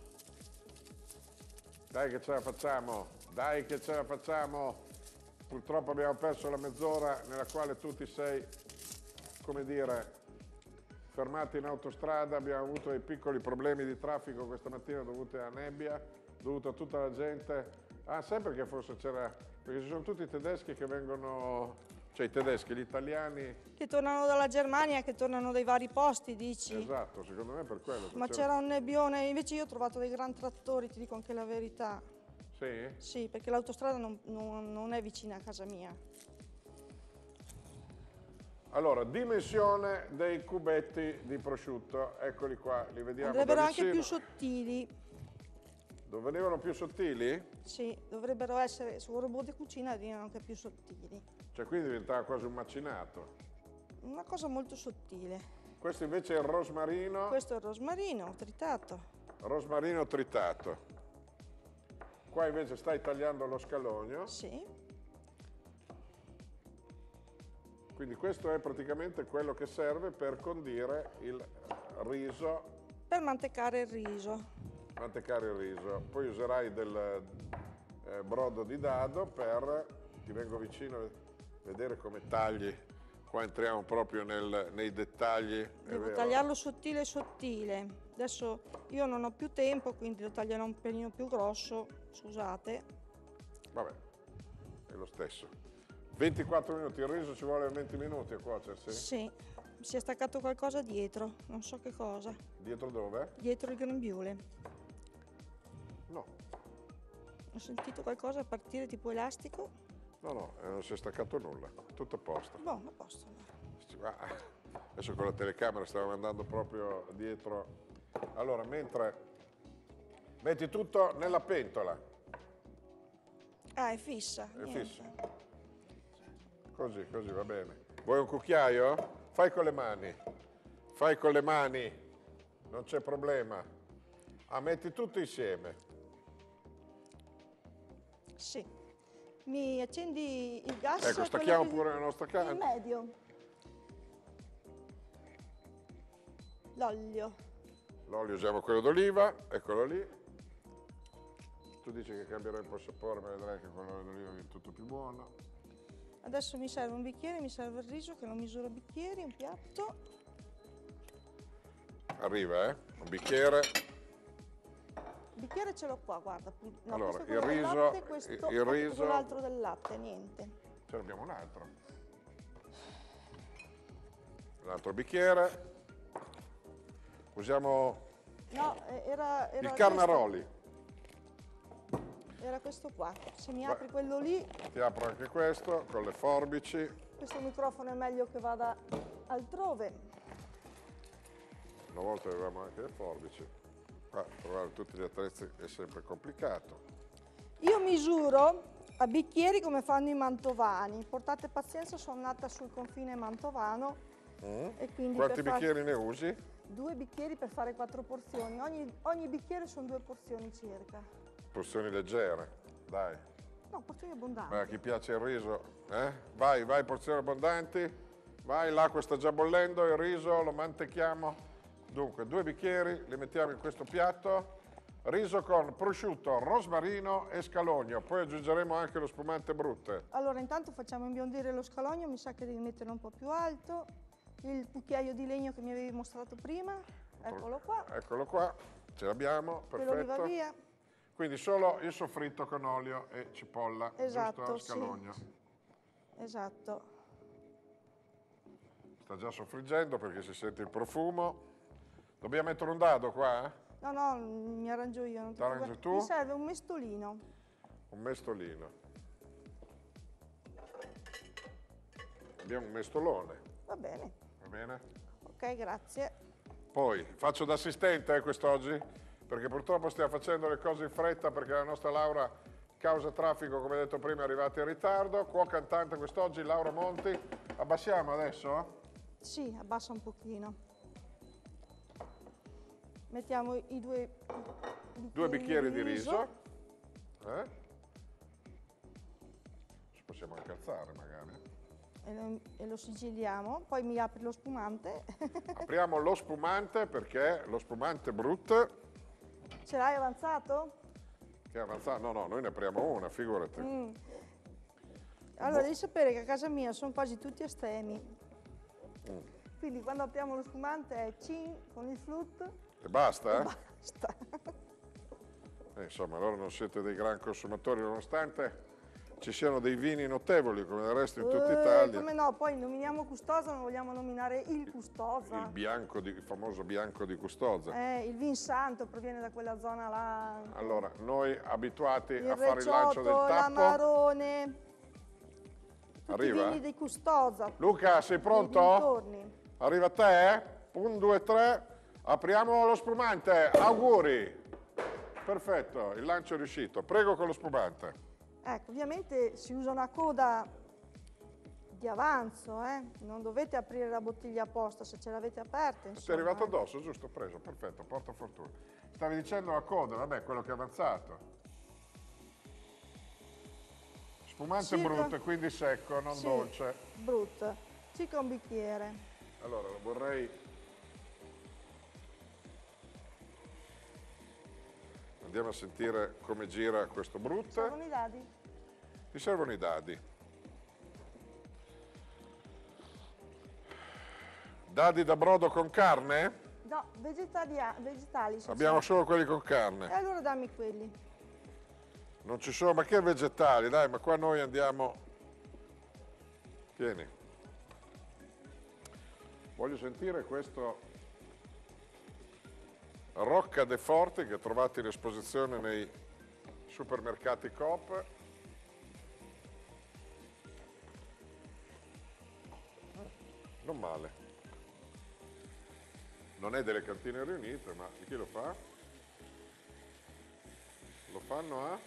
Speaker 1: Dai che ce la facciamo, dai che ce la facciamo. Purtroppo abbiamo perso la mezz'ora nella quale tu ti sei, come dire, fermato in autostrada. Abbiamo avuto dei piccoli problemi di traffico questa mattina dovuti alla nebbia, dovuto a tutta la gente. Ah, sempre che forse c'era, perché ci sono tutti i tedeschi che vengono, cioè i tedeschi, gli italiani.
Speaker 2: Che tornano dalla Germania, che tornano dai vari posti, dici?
Speaker 1: Esatto, secondo me è per quello.
Speaker 2: Ma c'era un nebbione, invece io ho trovato dei gran trattori, ti dico anche la verità.
Speaker 1: Sì?
Speaker 2: Sì, perché l'autostrada non, non- non è vicina a casa mia.
Speaker 1: Allora, dimensione dei cubetti di prosciutto, eccoli qua, li vediamo da
Speaker 2: Andrebbero anche
Speaker 1: vicino.
Speaker 2: più sottili.
Speaker 1: Dove venivano più sottili?
Speaker 2: Sì, dovrebbero essere, su un robot di cucina diventano anche più sottili.
Speaker 1: Cioè quindi diventava quasi un macinato.
Speaker 2: Una cosa molto sottile.
Speaker 1: Questo invece è il rosmarino,
Speaker 2: Questo è il rosmarino tritato.
Speaker 1: rosmarino tritato. Qua invece stai tagliando lo scalogno,
Speaker 2: Sì,
Speaker 1: quindi questo è praticamente quello che serve per condire il riso,
Speaker 2: per mantecare il riso.
Speaker 1: mantecare il riso. Poi userai del eh, brodo di dado per, ti vengo vicino a vedere come tagli. Qua entriamo proprio nel- nei dettagli. è
Speaker 2: Devo
Speaker 1: vero?
Speaker 2: tagliarlo sottile sottile. Adesso io non ho più tempo, quindi lo taglierò un pelino più grosso, scusate.
Speaker 1: Vabbè, è lo stesso. ventiquattro minuti, il riso ci vuole venti minuti a cuocersi?
Speaker 2: Sì, mi si è staccato qualcosa dietro, non so che cosa.
Speaker 1: Dietro dove?
Speaker 2: Dietro il grembiule.
Speaker 1: No,
Speaker 2: Ho sentito qualcosa partire tipo elastico.
Speaker 1: no, no, eh, non si è staccato nulla, tutto a posto.
Speaker 2: Boh, a posto.
Speaker 1: Ah, adesso con la telecamera stavo andando proprio dietro. Allora, mentre metti tutto nella pentola,
Speaker 2: Ah, è fissa.
Speaker 1: è
Speaker 2: niente.
Speaker 1: fisso. Così, così va bene. Vuoi un cucchiaio? Fai con le mani, fai con le mani, non c'è problema. Ah, metti tutto insieme.
Speaker 2: Sì. Mi accendi il gas?
Speaker 1: Ecco,
Speaker 2: quello
Speaker 1: stacchiamo
Speaker 2: che-
Speaker 1: pure la nostra
Speaker 2: Il
Speaker 1: carne.
Speaker 2: medio. L'olio.
Speaker 1: L'olio usiamo quello d'oliva, eccolo lì. Tu dici che cambierà un po' il sapore, ma vedrai che con l'olio d'oliva viene tutto più buono.
Speaker 2: Adesso mi serve un bicchiere, mi serve il riso che non misura bicchieri, un piatto.
Speaker 1: Arriva, eh? Un bicchiere.
Speaker 2: Il bicchiere ce l'ho qua, guarda. No,
Speaker 1: Allora,
Speaker 2: questo è
Speaker 1: il
Speaker 2: quello del
Speaker 1: riso-
Speaker 2: latte, questo
Speaker 1: il
Speaker 2: è
Speaker 1: riso-
Speaker 2: l'altro del latte, niente.
Speaker 1: Ce ne abbiamo un altro. Un altro bicchiere. Usiamo
Speaker 2: No, eh, era, era
Speaker 1: il carnaroli.
Speaker 2: questo. Era questo qua. Se mi
Speaker 1: Va-
Speaker 2: apri quello lì,
Speaker 1: Ti apro anche questo con le forbici.
Speaker 2: questo microfono è meglio che vada altrove.
Speaker 1: Una volta avevamo anche le forbici. Qua trovare tutti gli attrezzi è sempre complicato.
Speaker 2: Io misuro a bicchieri come fanno i mantovani. Portate pazienza, sono nata sul confine mantovano.
Speaker 1: Mm.
Speaker 2: E quindi
Speaker 1: Quanti
Speaker 2: per far-
Speaker 1: bicchieri ne usi?
Speaker 2: Due bicchieri per fare quattro porzioni. Ogni, ogni bicchiere sono due porzioni circa.
Speaker 1: Porzioni leggere, dai.
Speaker 2: No, porzioni abbondanti.
Speaker 1: Beh, a chi piace il riso, eh? Vai, vai, porzioni abbondanti. Vai, l'acqua sta già bollendo, il riso lo mantechiamo. Dunque, due bicchieri, li mettiamo in questo piatto. Riso con prosciutto, rosmarino e scalogno. Poi aggiungeremo anche lo spumante brutte.
Speaker 2: Allora, intanto facciamo imbiondire lo scalogno, mi sa che devi metterlo un po' più alto. Il cucchiaio di legno che mi avevi mostrato prima, eccolo qua.
Speaker 1: Eccolo qua, ce l'abbiamo,
Speaker 2: Quello lì va
Speaker 1: perfetto.
Speaker 2: via.
Speaker 1: Quindi solo il soffritto con olio e cipolla,
Speaker 2: Esatto,
Speaker 1: giusto?
Speaker 2: sì.
Speaker 1: Scalogno.
Speaker 2: Esatto.
Speaker 1: Sta già soffriggendo perché si sente il profumo. Dobbiamo mettere un dado qua?
Speaker 2: No, no, mi arrangio io. Non ti
Speaker 1: T'arrangi
Speaker 2: preoccupare.
Speaker 1: tu?
Speaker 2: Mi serve un mestolino.
Speaker 1: Un mestolino. Abbiamo un mestolone,
Speaker 2: Va bene.
Speaker 1: va bene?
Speaker 2: Ok, grazie.
Speaker 1: Poi faccio da assistente eh, quest'oggi, perché purtroppo stiamo facendo le cose in fretta perché la nostra Laura, causa traffico, come detto prima, è arrivata in ritardo. Cuoca cantante quest'oggi, Laura Monti. Abbassiamo adesso?
Speaker 2: Sì, abbassa un pochino. Mettiamo i due bicchieri,
Speaker 1: Due bicchieri di riso. Eh? Ci possiamo anche alzare magari.
Speaker 2: E lo, e lo sigilliamo, poi mi apri lo spumante.
Speaker 1: Apriamo lo spumante perché lo spumante Brut,
Speaker 2: Ce l'hai avanzato?
Speaker 1: che è avanzato, no no, noi ne apriamo una, figurati.
Speaker 2: Mm. Allora, devi sapere che a casa mia sono quasi tutti astemi.
Speaker 1: Mm.
Speaker 2: Quindi quando apriamo lo spumante è cin con il flute
Speaker 1: E basta?
Speaker 2: e
Speaker 1: Eh?
Speaker 2: basta.
Speaker 1: Eh, insomma, allora non siete dei gran consumatori, nonostante ci siano dei vini notevoli come del resto in tutta
Speaker 2: Eh,
Speaker 1: Italia.
Speaker 2: come no, poi nominiamo Custoza, non vogliamo nominare il Custoza.
Speaker 1: Il bianco di, il famoso bianco di Custoza.
Speaker 2: Eh, il vin santo proviene da quella zona là.
Speaker 1: Allora, noi abituati
Speaker 2: Il
Speaker 1: a fare il lancio del
Speaker 2: Recioto,
Speaker 1: tappo.
Speaker 2: l'Amarone, tutti
Speaker 1: Arriva?
Speaker 2: i vini di Custoza.
Speaker 1: Luca, sei
Speaker 2: dei
Speaker 1: pronto?
Speaker 2: dintorni.
Speaker 1: Arriva a te? Un, due, tre. Apriamo lo spumante. Auguri. Perfetto, il lancio è riuscito. Prego con lo spumante.
Speaker 2: Ecco, ovviamente si usa una coda di avanzo, eh? Non dovete aprire la bottiglia apposta se ce l'avete aperta.
Speaker 1: Ti è
Speaker 2: insomma,
Speaker 1: arrivato
Speaker 2: eh.
Speaker 1: addosso, giusto? Preso, perfetto, porta fortuna. Stavi dicendo la coda, vabbè, quello che è avanzato. Spumante
Speaker 2: Circa-
Speaker 1: brutto e quindi secco, non
Speaker 2: Sì,
Speaker 1: dolce.
Speaker 2: brutta. Circa un bicchiere.
Speaker 1: Allora, lo vorrei... Andiamo a sentire come gira questo brutto.
Speaker 2: Servono i dadi?
Speaker 1: Ti servono i dadi. Dadi da brodo con carne?
Speaker 2: No, vegetalia- vegetali. se
Speaker 1: Abbiamo
Speaker 2: c'è.
Speaker 1: solo quelli con
Speaker 2: E
Speaker 1: carne.
Speaker 2: allora dammi quelli.
Speaker 1: Non ci sono, ma che vegetali? Dai, ma qua noi andiamo... Tieni. Voglio sentire questo Rocca de Forti che trovate in esposizione nei supermercati Coop. Non male. Non è delle cantine riunite, ma di chi lo fa? Lo fanno a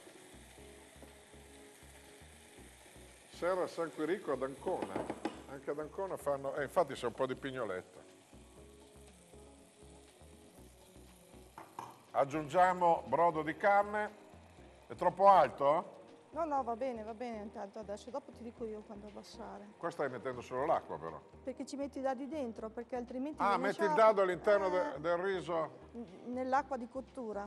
Speaker 1: Serra San Quirico ad Ancona. Anche ad Ancona fanno... Eh, infatti c'è un po' di pignoletta. Aggiungiamo brodo di carne. È troppo alto?
Speaker 2: No, no, va bene, va bene intanto adesso. Dopo ti dico io quando abbassare.
Speaker 1: Qua stai mettendo solo l'acqua però.
Speaker 2: Perché ci metti i dadi dentro, perché altrimenti...
Speaker 1: Ah,
Speaker 2: viene
Speaker 1: metti il
Speaker 2: sciarpo.
Speaker 1: dado all'interno
Speaker 2: Eh,
Speaker 1: de- del riso.
Speaker 2: nell'acqua di cottura.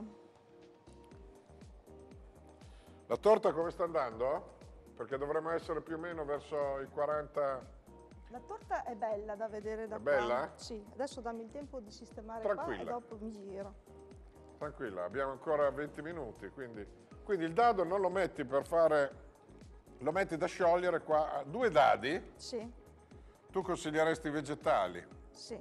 Speaker 1: La torta come sta andando? Perché dovremmo essere più o meno verso i quaranta...
Speaker 2: La torta è bella da vedere da
Speaker 1: È
Speaker 2: qua.
Speaker 1: bella?
Speaker 2: Sì, adesso dammi il tempo di sistemare
Speaker 1: Tranquilla.
Speaker 2: qua e dopo mi giro.
Speaker 1: Tranquilla, abbiamo ancora venti minuti, quindi... Quindi il dado non lo metti per fare... Lo metti da sciogliere qua. Due dadi?
Speaker 2: Sì,
Speaker 1: Tu consiglieresti i vegetali?
Speaker 2: sì.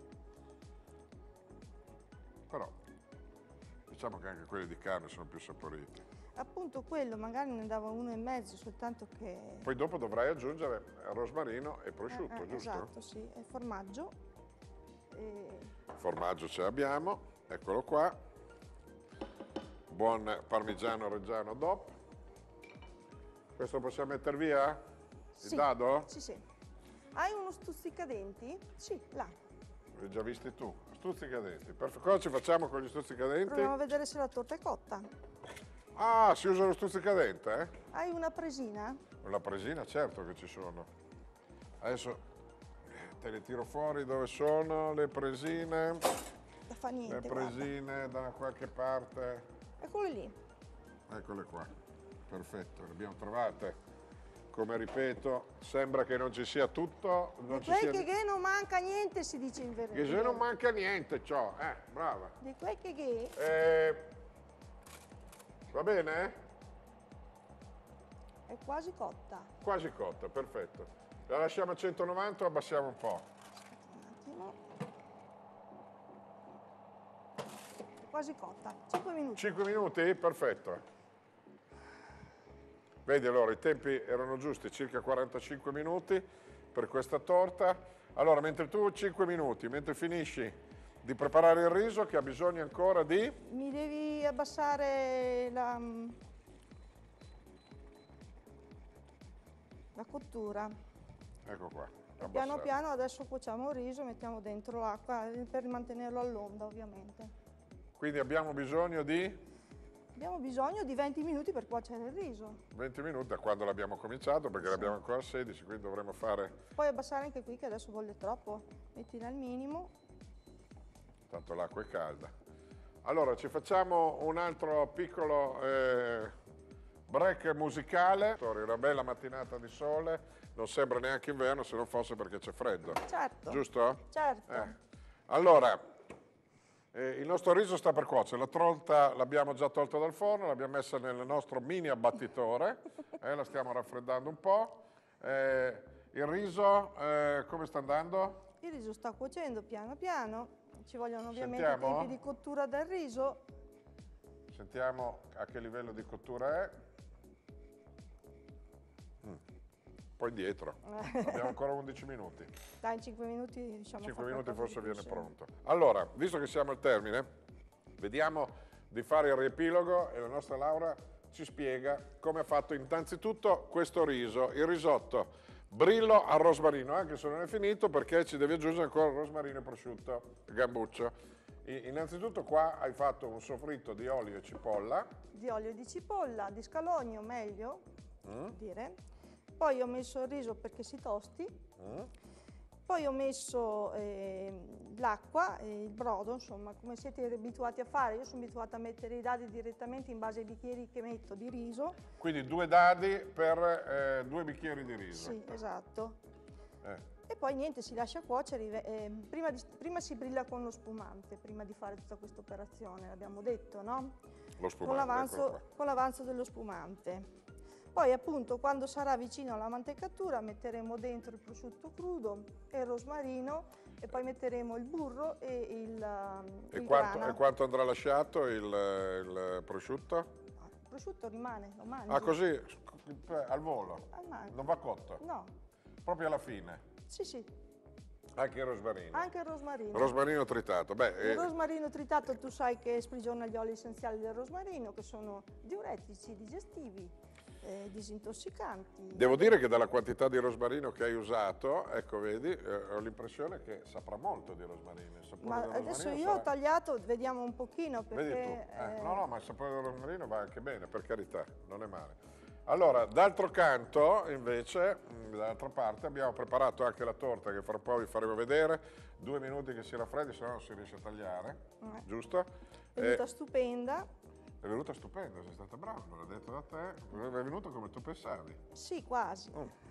Speaker 1: Però diciamo che anche quelli di carne sono più saporiti.
Speaker 2: Appunto quello, magari ne davo uno e mezzo, soltanto che...
Speaker 1: Poi dopo dovrai aggiungere rosmarino e prosciutto,
Speaker 2: Eh, eh,
Speaker 1: giusto?
Speaker 2: Esatto, sì, e formaggio. E...
Speaker 1: Formaggio ce l'abbiamo, eccolo qua. Buon parmigiano reggiano D O P. Questo possiamo mettere via? Il
Speaker 2: Sì,
Speaker 1: dado?
Speaker 2: Sì, sì. Hai uno stuzzicadenti? Sì, là.
Speaker 1: Li hai già visti tu. Stuzzicadenti. Perfetto. Cosa ci facciamo con gli stuzzicadenti?
Speaker 2: Proviamo a vedere se la torta è cotta.
Speaker 1: Ah, si usa lo stuzzicadente, eh?
Speaker 2: Hai una presina?
Speaker 1: La presina, certo che ci sono. Adesso te le tiro fuori dove sono le presine.
Speaker 2: Non fa niente,
Speaker 1: Le
Speaker 2: guarda.
Speaker 1: presine da qualche parte.
Speaker 2: Eccole lì.
Speaker 1: Eccole qua. Perfetto, le abbiamo trovate. Come ripeto, sembra che non ci sia tutto. Non
Speaker 2: Di
Speaker 1: ci
Speaker 2: quel
Speaker 1: sia...
Speaker 2: che, che non manca niente, si dice in verità.
Speaker 1: Che se non manca niente, ciò. Eh, brava.
Speaker 2: Di quel che che...
Speaker 1: Eh, va bene?
Speaker 2: È quasi cotta.
Speaker 1: Quasi cotta, perfetto. La lasciamo a centonovanta o abbassiamo un po'?
Speaker 2: Aspetta un attimo. È quasi cotta. cinque minuti.
Speaker 1: cinque minuti? Perfetto. Vedi allora, i tempi erano giusti, circa quarantacinque minuti per questa torta. Allora, mentre tu cinque minuti, mentre finisci di preparare il riso che ha bisogno ancora di...
Speaker 2: Mi devi abbassare la, la cottura.
Speaker 1: Ecco qua.
Speaker 2: Piano
Speaker 1: abbassato.
Speaker 2: piano adesso cuociamo il riso e mettiamo dentro l'acqua per mantenerlo all'onda ovviamente.
Speaker 1: Quindi abbiamo bisogno di
Speaker 2: Abbiamo bisogno di venti minuti per cuocere il riso.
Speaker 1: venti minuti da quando l'abbiamo cominciato, perché
Speaker 2: Sì.
Speaker 1: l'abbiamo ancora a sedici, quindi dovremo fare...
Speaker 2: Puoi abbassare anche qui che adesso bolle troppo. Mettila al minimo.
Speaker 1: Tanto l'acqua è calda. Allora, ci facciamo un altro piccolo eh, break musicale. Una bella mattinata di sole, non sembra neanche inverno se non fosse perché c'è freddo.
Speaker 2: Certo.
Speaker 1: Giusto?
Speaker 2: Certo.
Speaker 1: Eh. Allora, eh, il nostro riso sta per cuocere, la trolta l'abbiamo già tolta dal forno, l'abbiamo messa nel nostro mini abbattitore, eh, la stiamo raffreddando un po'. Eh, il riso eh, come sta andando?
Speaker 2: Il riso sta cuocendo piano piano. Ci vogliono ovviamente
Speaker 1: Sentiamo?
Speaker 2: tempi di cottura del riso.
Speaker 1: Sentiamo a che livello di cottura è. Mm. Poi dietro. Abbiamo ancora undici minuti.
Speaker 2: Dai, in cinque minuti diciamo.
Speaker 1: cinque
Speaker 2: fa
Speaker 1: minuti
Speaker 2: qualcosa
Speaker 1: forse
Speaker 2: di
Speaker 1: viene
Speaker 2: più, sì.
Speaker 1: pronto. Allora, visto che siamo al termine, vediamo di fare il riepilogo e la nostra Laura ci spiega come ha fatto innanzitutto questo riso, il risotto Brillo al rosmarino, anche se non è finito perché ci devi aggiungere ancora rosmarino e prosciutto, gambuccio. I- Innanzitutto qua hai fatto un soffritto di olio e cipolla.
Speaker 2: Di olio di cipolla, di scalogno meglio
Speaker 1: Mm.
Speaker 2: dire. Poi ho messo il riso perché si tosti.
Speaker 1: Mm.
Speaker 2: Poi ho messo eh, l'acqua, e il brodo, insomma, come siete abituati a fare. Io sono abituata a mettere i dadi direttamente in base ai bicchieri che metto di riso.
Speaker 1: Quindi due dadi per eh, due bicchieri di riso.
Speaker 2: Sì, esatto.
Speaker 1: Eh.
Speaker 2: E poi niente, si lascia cuocere. eh, prima, di- prima si brilla con lo spumante, prima di fare tutta questa operazione, l'abbiamo detto, no?
Speaker 1: Lo
Speaker 2: Con
Speaker 1: spumante, eccolo
Speaker 2: l'avanzo,
Speaker 1: qua.
Speaker 2: con l'avanzo dello spumante. Poi appunto quando sarà vicino alla mantecatura metteremo dentro il prosciutto crudo e il rosmarino e poi metteremo il burro e il, um,
Speaker 1: E
Speaker 2: il
Speaker 1: quanto,
Speaker 2: grana.
Speaker 1: e quanto andrà lasciato il, il prosciutto?
Speaker 2: Il prosciutto rimane, lo mangi.
Speaker 1: Ah, così, eh, al volo?
Speaker 2: Al man-
Speaker 1: Non va cotto?
Speaker 2: No,
Speaker 1: Proprio alla fine?
Speaker 2: sì sì,
Speaker 1: Anche il rosmarino?
Speaker 2: anche il rosmarino.
Speaker 1: Rosmarino tritato. Beh,
Speaker 2: Il
Speaker 1: eh,
Speaker 2: rosmarino tritato tu sai che sprigiona gli oli essenziali del rosmarino che sono diuretici, digestivi, eh, disintossicanti.
Speaker 1: devo dire che dalla quantità di rosmarino che hai usato, ecco vedi, eh, ho l'impressione che saprà molto di rosmarino. Il sapore
Speaker 2: Ma
Speaker 1: del
Speaker 2: adesso
Speaker 1: rosmarino
Speaker 2: io ho
Speaker 1: sarà-
Speaker 2: tagliato, vediamo un pochino perché...
Speaker 1: Vedi tu? Eh,
Speaker 2: eh,
Speaker 1: No, no, ma il sapore del rosmarino va anche bene, per carità, non è male. Allora, d'altro canto, invece, mh, dall'altra parte, abbiamo preparato anche la torta che fra poco vi faremo vedere. Due minuti che si raffreddi, se no non si riesce a tagliare,
Speaker 2: Eh.
Speaker 1: giusto?
Speaker 2: È venuta
Speaker 1: Eh,
Speaker 2: stupenda.
Speaker 1: è venuta stupenda, sei stata brava, me l'ha detto da te. È venuta come tu pensavi.
Speaker 2: Sì, quasi.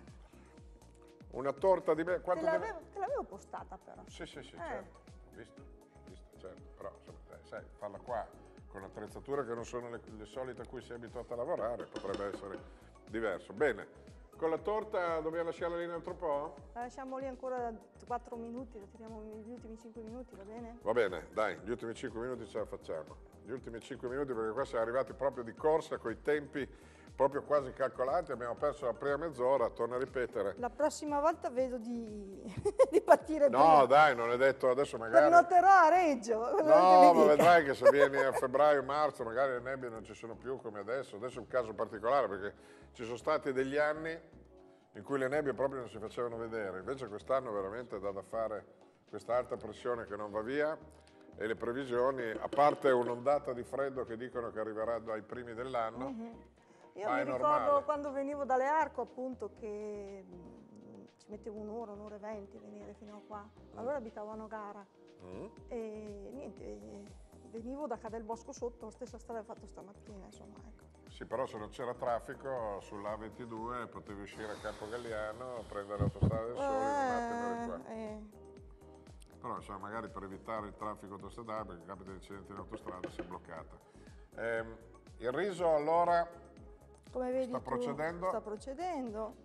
Speaker 1: Una torta di me.
Speaker 2: Te
Speaker 1: Quanto deve-
Speaker 2: l'avevo, te l'avevo postata però.
Speaker 1: Sì, sì, sì,
Speaker 2: Eh.
Speaker 1: certo. Visto, visto, certo. Però, insomma, eh, sai, farla qua con attrezzature che non sono le, le solite a cui sei abituato a lavorare potrebbe essere diverso. Bene, con la torta dobbiamo lasciarla lì un altro po'?
Speaker 2: La lasciamo lì ancora quattro minuti, la tiriamo gli ultimi cinque minuti, va bene?
Speaker 1: Va bene, dai, gli ultimi cinque minuti ce la facciamo. Gli ultimi cinque minuti perché qua siamo arrivati proprio di corsa con i tempi proprio quasi calcolati, abbiamo perso la prima mezz'ora, torno a ripetere.
Speaker 2: La prossima volta vedo di, di partire
Speaker 1: No,
Speaker 2: prima.
Speaker 1: dai, non è detto adesso magari...
Speaker 2: Pernotterò a Reggio. quello che
Speaker 1: No,
Speaker 2: vi
Speaker 1: ma
Speaker 2: dica.
Speaker 1: vedrai che se vieni a febbraio, marzo, magari le nebbie non ci sono più come adesso. Adesso è un caso particolare perché ci sono stati degli anni in cui le nebbie proprio non si facevano vedere. Invece quest'anno veramente dà da fare questa alta pressione che non va via e le previsioni, a parte un'ondata di freddo che dicono che arriverà ai primi dell'anno,
Speaker 2: Io
Speaker 1: ma
Speaker 2: mi
Speaker 1: è
Speaker 2: ricordo
Speaker 1: normale.
Speaker 2: quando venivo dalle Arco appunto che mm, ci mettevo un'ora, un'ora e venti a venire fino a qua. Allora abitavo a Nogara
Speaker 1: Mm.
Speaker 2: e niente, eh, venivo da Cadelbosco sotto, la stessa strada che ho fatto stamattina, insomma, ecco.
Speaker 1: Sì, però se non c'era traffico sull'A ventidue potevi uscire a Campo Galliano, prendere l'autostrada del Sole e un attimo eri qua.
Speaker 2: Eh, eh,
Speaker 1: Però insomma, magari per evitare il traffico autostradale, perché capita incidenti in autostrada, si è bloccata. Ehm, il riso allora
Speaker 2: come vedi
Speaker 1: sta
Speaker 2: tu,
Speaker 1: procedendo.
Speaker 2: sta procedendo.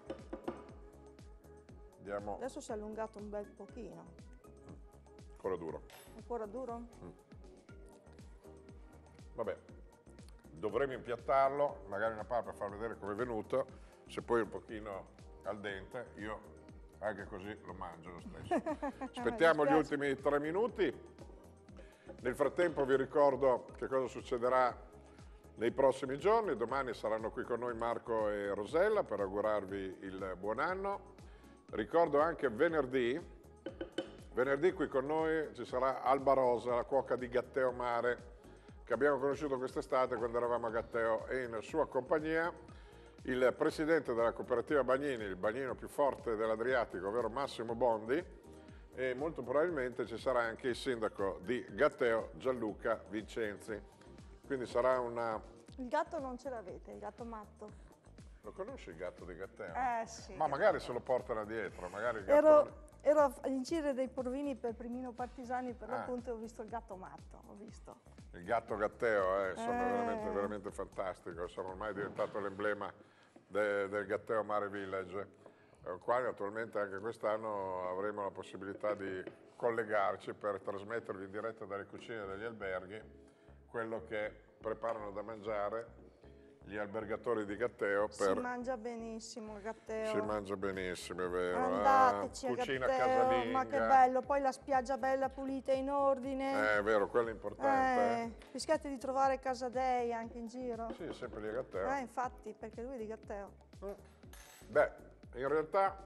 Speaker 1: Andiamo
Speaker 2: Adesso si è allungato un bel pochino.
Speaker 1: ancora duro.
Speaker 2: Ancora duro?
Speaker 1: Vabbè, dovremo impiattarlo, magari una parte per far vedere come è venuto, se poi un pochino al dente, io anche così lo mangio lo stesso. Aspettiamo gli
Speaker 2: dispiace.
Speaker 1: ultimi tre minuti. Nel frattempo vi ricordo che cosa succederà nei prossimi giorni. Domani saranno qui con noi Marco e Rosella per augurarvi il buon anno. Ricordo anche venerdì, Venerdì qui con noi ci sarà Alba Rosa, la cuoca di Gatteo Mare, che abbiamo conosciuto quest'estate quando eravamo a Gatteo, e in sua compagnia il presidente della cooperativa Bagnini, il bagnino più forte dell'Adriatico, ovvero Massimo Bondi, e molto probabilmente ci sarà anche il sindaco di Gatteo, Gianluca Vincenzi. Quindi sarà una...
Speaker 2: Il gatto non ce l'avete, il gatto matto.
Speaker 1: Lo conosci il gatto di Gatteo?
Speaker 2: Eh sì.
Speaker 1: Ma magari se lo portano dietro, magari il gatto...
Speaker 2: Ero, ero a incire dei provini per Primino Partisani, per
Speaker 1: Ah.
Speaker 2: l'appunto ho visto il gatto matto, ho visto.
Speaker 1: Il gatto Gatteo, eh, sono
Speaker 2: Eh.
Speaker 1: veramente, veramente fantastico, sono ormai diventato l'emblema de- del Gatteo Mare Village, eh, qua naturalmente anche quest'anno avremo la possibilità di collegarci per trasmettervi in diretta dalle cucine degli alberghi quello che preparano da mangiare gli albergatori di Gatteo.
Speaker 2: Si
Speaker 1: Per...
Speaker 2: mangia benissimo il Gatteo.
Speaker 1: Si mangia benissimo, è vero.
Speaker 2: Andateci
Speaker 1: Ah,
Speaker 2: a
Speaker 1: cucina
Speaker 2: Gatteo,
Speaker 1: casalinga.
Speaker 2: ma che bello, poi la spiaggia bella pulita e in ordine.
Speaker 1: Eh, è vero, quello è importante. Eh.
Speaker 2: Eh, rischiate di trovare Casadei anche in giro.
Speaker 1: Sì, sempre lì a Gatteo.
Speaker 2: Eh, infatti, perché lui è di Gatteo.
Speaker 1: Beh, in realtà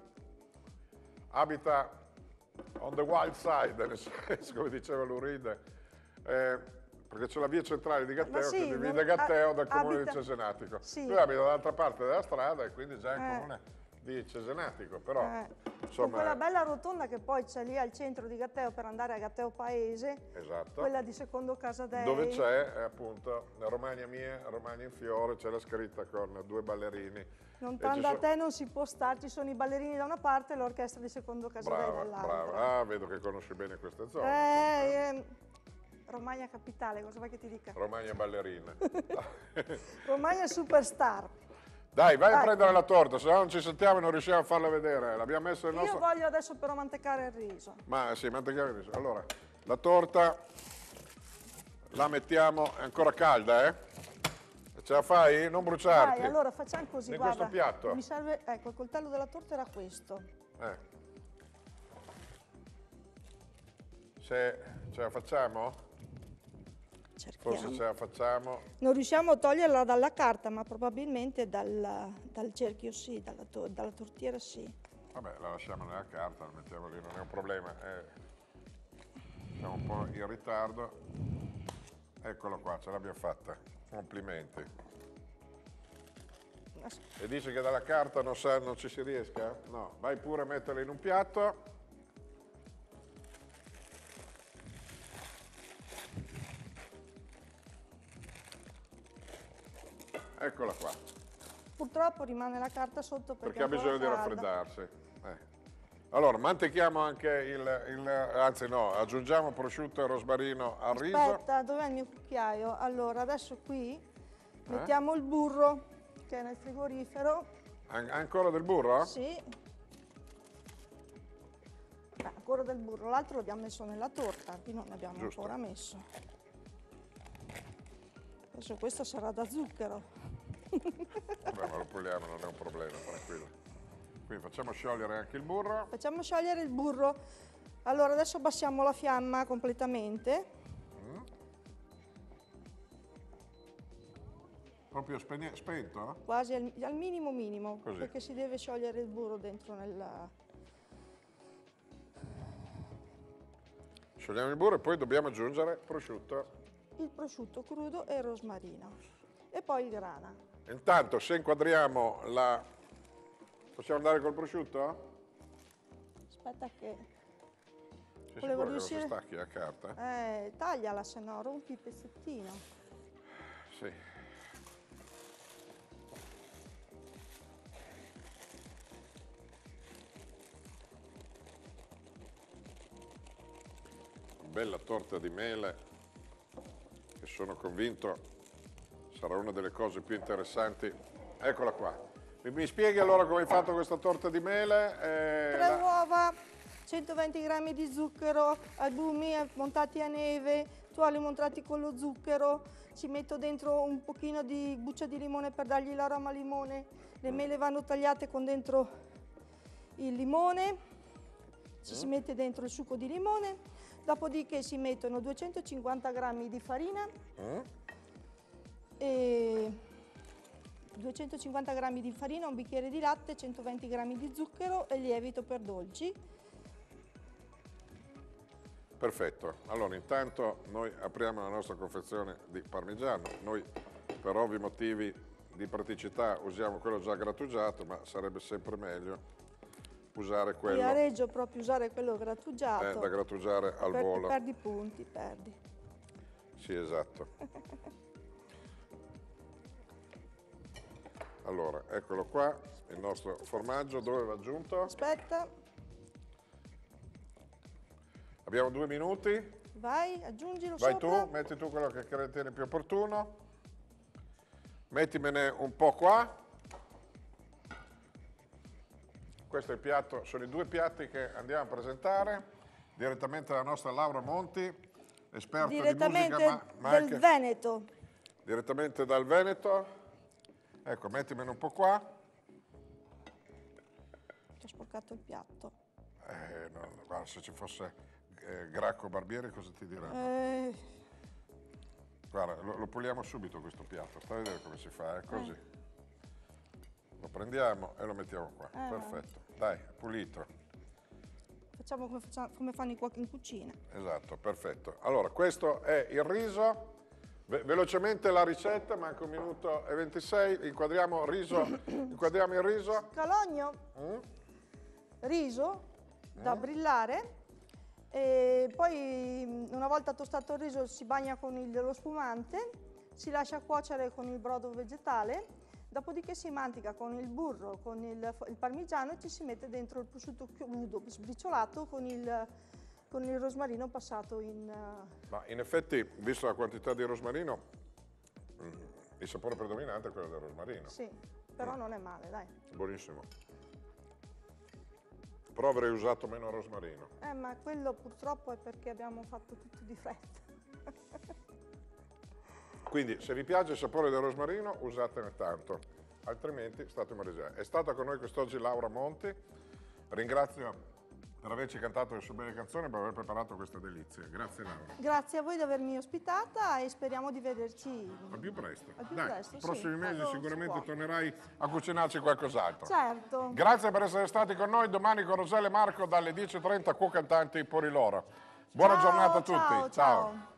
Speaker 1: abita on the wild side, nel senso, come diceva Luride, eh, perché c'è la via centrale di Gatteo
Speaker 2: sì,
Speaker 1: che
Speaker 2: non-
Speaker 1: divide Gatteo
Speaker 2: a-
Speaker 1: dal comune
Speaker 2: abita-
Speaker 1: di Cesenatico.
Speaker 2: sì.
Speaker 1: Lui abita dall'altra parte della strada e quindi già è il
Speaker 2: Eh.
Speaker 1: comune di Cesenatico, però
Speaker 2: Eh, con
Speaker 1: insomma...
Speaker 2: quella bella rotonda che poi c'è lì al centro di Gatteo per andare a Gatteo Paese,
Speaker 1: Esatto.
Speaker 2: quella di secondo Casadei.
Speaker 1: Dove c'è eh, appunto Romagna Mia, Romagna in Fiore, c'è la scritta con due ballerini.
Speaker 2: Lontano
Speaker 1: E ci
Speaker 2: da
Speaker 1: so-
Speaker 2: te non si può stare, ci sono i ballerini da una parte e l'orchestra di secondo Casadei
Speaker 1: Brava,
Speaker 2: dall'altra.
Speaker 1: brava. Ah, vedo che conosci bene queste zone.
Speaker 2: Eh, eh, Romagna capitale, cosa vuoi che ti dica?
Speaker 1: Romagna ballerina.
Speaker 2: Romagna superstar.
Speaker 1: Dai, vai a
Speaker 2: Ecco.
Speaker 1: prendere la torta, se no non ci sentiamo e non riusciamo a farla vedere. L'abbiamo messa nel
Speaker 2: Io
Speaker 1: nostro...
Speaker 2: voglio adesso però mantecare il riso.
Speaker 1: Ma sì, mantechiamo il riso. Allora, la torta la mettiamo, è ancora calda, eh? Ce la fai? Non bruciarti.
Speaker 2: Dai, allora facciamo così,
Speaker 1: In
Speaker 2: guarda.
Speaker 1: questo piatto?
Speaker 2: Mi serve, ecco, il coltello della torta era questo.
Speaker 1: Eh. Se ce la facciamo?
Speaker 2: Cerchiamo.
Speaker 1: Forse ce la facciamo.
Speaker 2: Non riusciamo a toglierla dalla carta, ma probabilmente dal, dal cerchio sì, dalla, to- dalla tortiera sì.
Speaker 1: Vabbè, la lasciamo nella carta, la mettiamo lì, non è un problema. Eh, siamo un po' in ritardo. Eccolo qua, ce l'abbiamo fatta. Complimenti.
Speaker 2: As-
Speaker 1: E dici che dalla carta non, sa, non ci si riesca? No, vai pure a metterla in un piatto. Eccola qua,
Speaker 2: Purtroppo rimane la carta sotto perché,
Speaker 1: perché ha
Speaker 2: è
Speaker 1: bisogno di
Speaker 2: ancora calda.
Speaker 1: raffreddarsi. Eh. Allora, mantechiamo anche il, il- anzi no, aggiungiamo prosciutto e rosmarino al riso.
Speaker 2: Aspetta, dov'è il mio cucchiaio? Allora, adesso qui
Speaker 1: Eh?
Speaker 2: mettiamo il burro che è nel frigorifero.
Speaker 1: An- ancora del burro?
Speaker 2: Sì. Beh, ancora del burro, l'altro l'abbiamo messo nella torta, qui non ne abbiamo
Speaker 1: Giusto.
Speaker 2: ancora messo. Adesso questo sarà da zucchero.
Speaker 1: Vabbè, ma lo puliamo, non è un problema, tranquillo. Quindi facciamo sciogliere anche il burro.
Speaker 2: Facciamo sciogliere il burro. Allora, adesso abbassiamo la fiamma completamente.
Speaker 1: Mm. Proprio spegne- spento?
Speaker 2: Quasi al, al minimo minimo,
Speaker 1: Così.
Speaker 2: perché si deve sciogliere il burro dentro nella...
Speaker 1: Sciogliamo il burro e poi dobbiamo aggiungere prosciutto.
Speaker 2: il prosciutto crudo e il rosmarino. E poi il grana.
Speaker 1: Intanto, se inquadriamo la... Possiamo andare col prosciutto?
Speaker 2: Aspetta che...
Speaker 1: Sei
Speaker 2: Volevo
Speaker 1: sicuro che non si
Speaker 2: riuscire-
Speaker 1: stacchi la carta?
Speaker 2: Eh, tagliala, se no rompi il pezzettino.
Speaker 1: Sì. Bella torta di mele che sono convinto sarà una delle cose più interessanti. Eccola qua. Mi, mi spieghi allora come hai fatto questa torta di mele? Eh,
Speaker 2: Tre
Speaker 1: la-
Speaker 2: uova, centoventi grammi di zucchero, albumi montati a neve, tuorli montati con lo zucchero, ci metto dentro un pochino di buccia di limone per dargli l'aroma limone, le mele vanno tagliate con dentro il limone, ci si mette dentro il succo di limone, dopodiché si mettono duecentocinquanta grammi di farina
Speaker 1: Mm?
Speaker 2: e duecentocinquanta grammi di farina, un bicchiere di latte, centoventi grammi di zucchero e lievito per dolci.
Speaker 1: Perfetto, allora intanto noi apriamo la nostra confezione di parmigiano, noi per ovvi motivi di praticità usiamo quello già grattugiato, ma sarebbe sempre meglio usare quello
Speaker 2: Qui a Reggio proprio usare quello
Speaker 1: eh,
Speaker 2: grattugiato.
Speaker 1: da grattugiare al
Speaker 2: per,
Speaker 1: volo.
Speaker 2: Perdi punti, perdi.
Speaker 1: Sì, esatto. Allora, eccolo qua, il nostro formaggio, dove va aggiunto?
Speaker 2: Aspetta,
Speaker 1: Abbiamo due minuti.
Speaker 2: vai, aggiungilo
Speaker 1: Vai
Speaker 2: sopra.
Speaker 1: tu, metti tu quello che ritieni più opportuno. Mettimene un po' qua. Questo è il piatto, sono i due piatti che andiamo a presentare direttamente dalla nostra Laura Monti, esperta di
Speaker 2: Direttamente
Speaker 1: musica, ma, ma
Speaker 2: del
Speaker 1: anche
Speaker 2: Veneto.
Speaker 1: direttamente dal Veneto. Ecco, mettimene un po' qua.
Speaker 2: Ti ho sporcato il piatto.
Speaker 1: Eh, no, guarda, se ci fosse eh, Gracco Barbieri cosa ti diranno?
Speaker 2: Eh,
Speaker 1: Guarda, lo, lo puliamo subito questo piatto, stai a vedere come si fa, è così.
Speaker 2: Eh.
Speaker 1: Lo prendiamo e lo mettiamo qua,
Speaker 2: Eh.
Speaker 1: perfetto. Dai, pulito.
Speaker 2: facciamo come, facciamo come fanno i cuochi in cucina.
Speaker 1: Esatto, perfetto. Allora, questo è il riso. Ve- velocemente la ricetta, manca un minuto e ventisei. Inquadriamo, riso, inquadriamo il riso.
Speaker 2: Calogno,
Speaker 1: Mm?
Speaker 2: riso da brillare. E poi una volta tostato il riso si bagna con il- lo spumante, si lascia cuocere con il brodo vegetale, dopodiché si mantica con il burro, con il, il parmigiano e ci si mette dentro il prosciutto crudo sbriciolato con il, con il rosmarino passato in... eh,
Speaker 1: Ma in effetti, visto la quantità di rosmarino, mm, il sapore predominante è quello del rosmarino.
Speaker 2: sì, però non è male, dai.
Speaker 1: Buonissimo. Però avrei usato meno rosmarino.
Speaker 2: Eh, ma quello purtroppo è perché abbiamo fatto tutto di fretta.
Speaker 1: Quindi se vi piace il sapore del rosmarino usatene tanto, altrimenti state mareggiando. È stata con noi quest'oggi Laura Monti, ringrazio per averci cantato le sue belle canzoni e per aver preparato queste delizie. Grazie Laura.
Speaker 2: Grazie a voi di avermi ospitata e speriamo di vederci
Speaker 1: Al più presto.
Speaker 2: al più
Speaker 1: Dai,
Speaker 2: presto.
Speaker 1: i prossimi
Speaker 2: sì,
Speaker 1: mesi
Speaker 2: quando si
Speaker 1: sicuramente
Speaker 2: può.
Speaker 1: tornerai a cucinarci qualcos'altro.
Speaker 2: Certo.
Speaker 1: Grazie per essere stati con noi domani con Rosella e Marco dalle dieci e trenta, Cuocantanti Poriloro. Buona
Speaker 2: Ciao,
Speaker 1: giornata a tutti.
Speaker 2: ciao, ciao.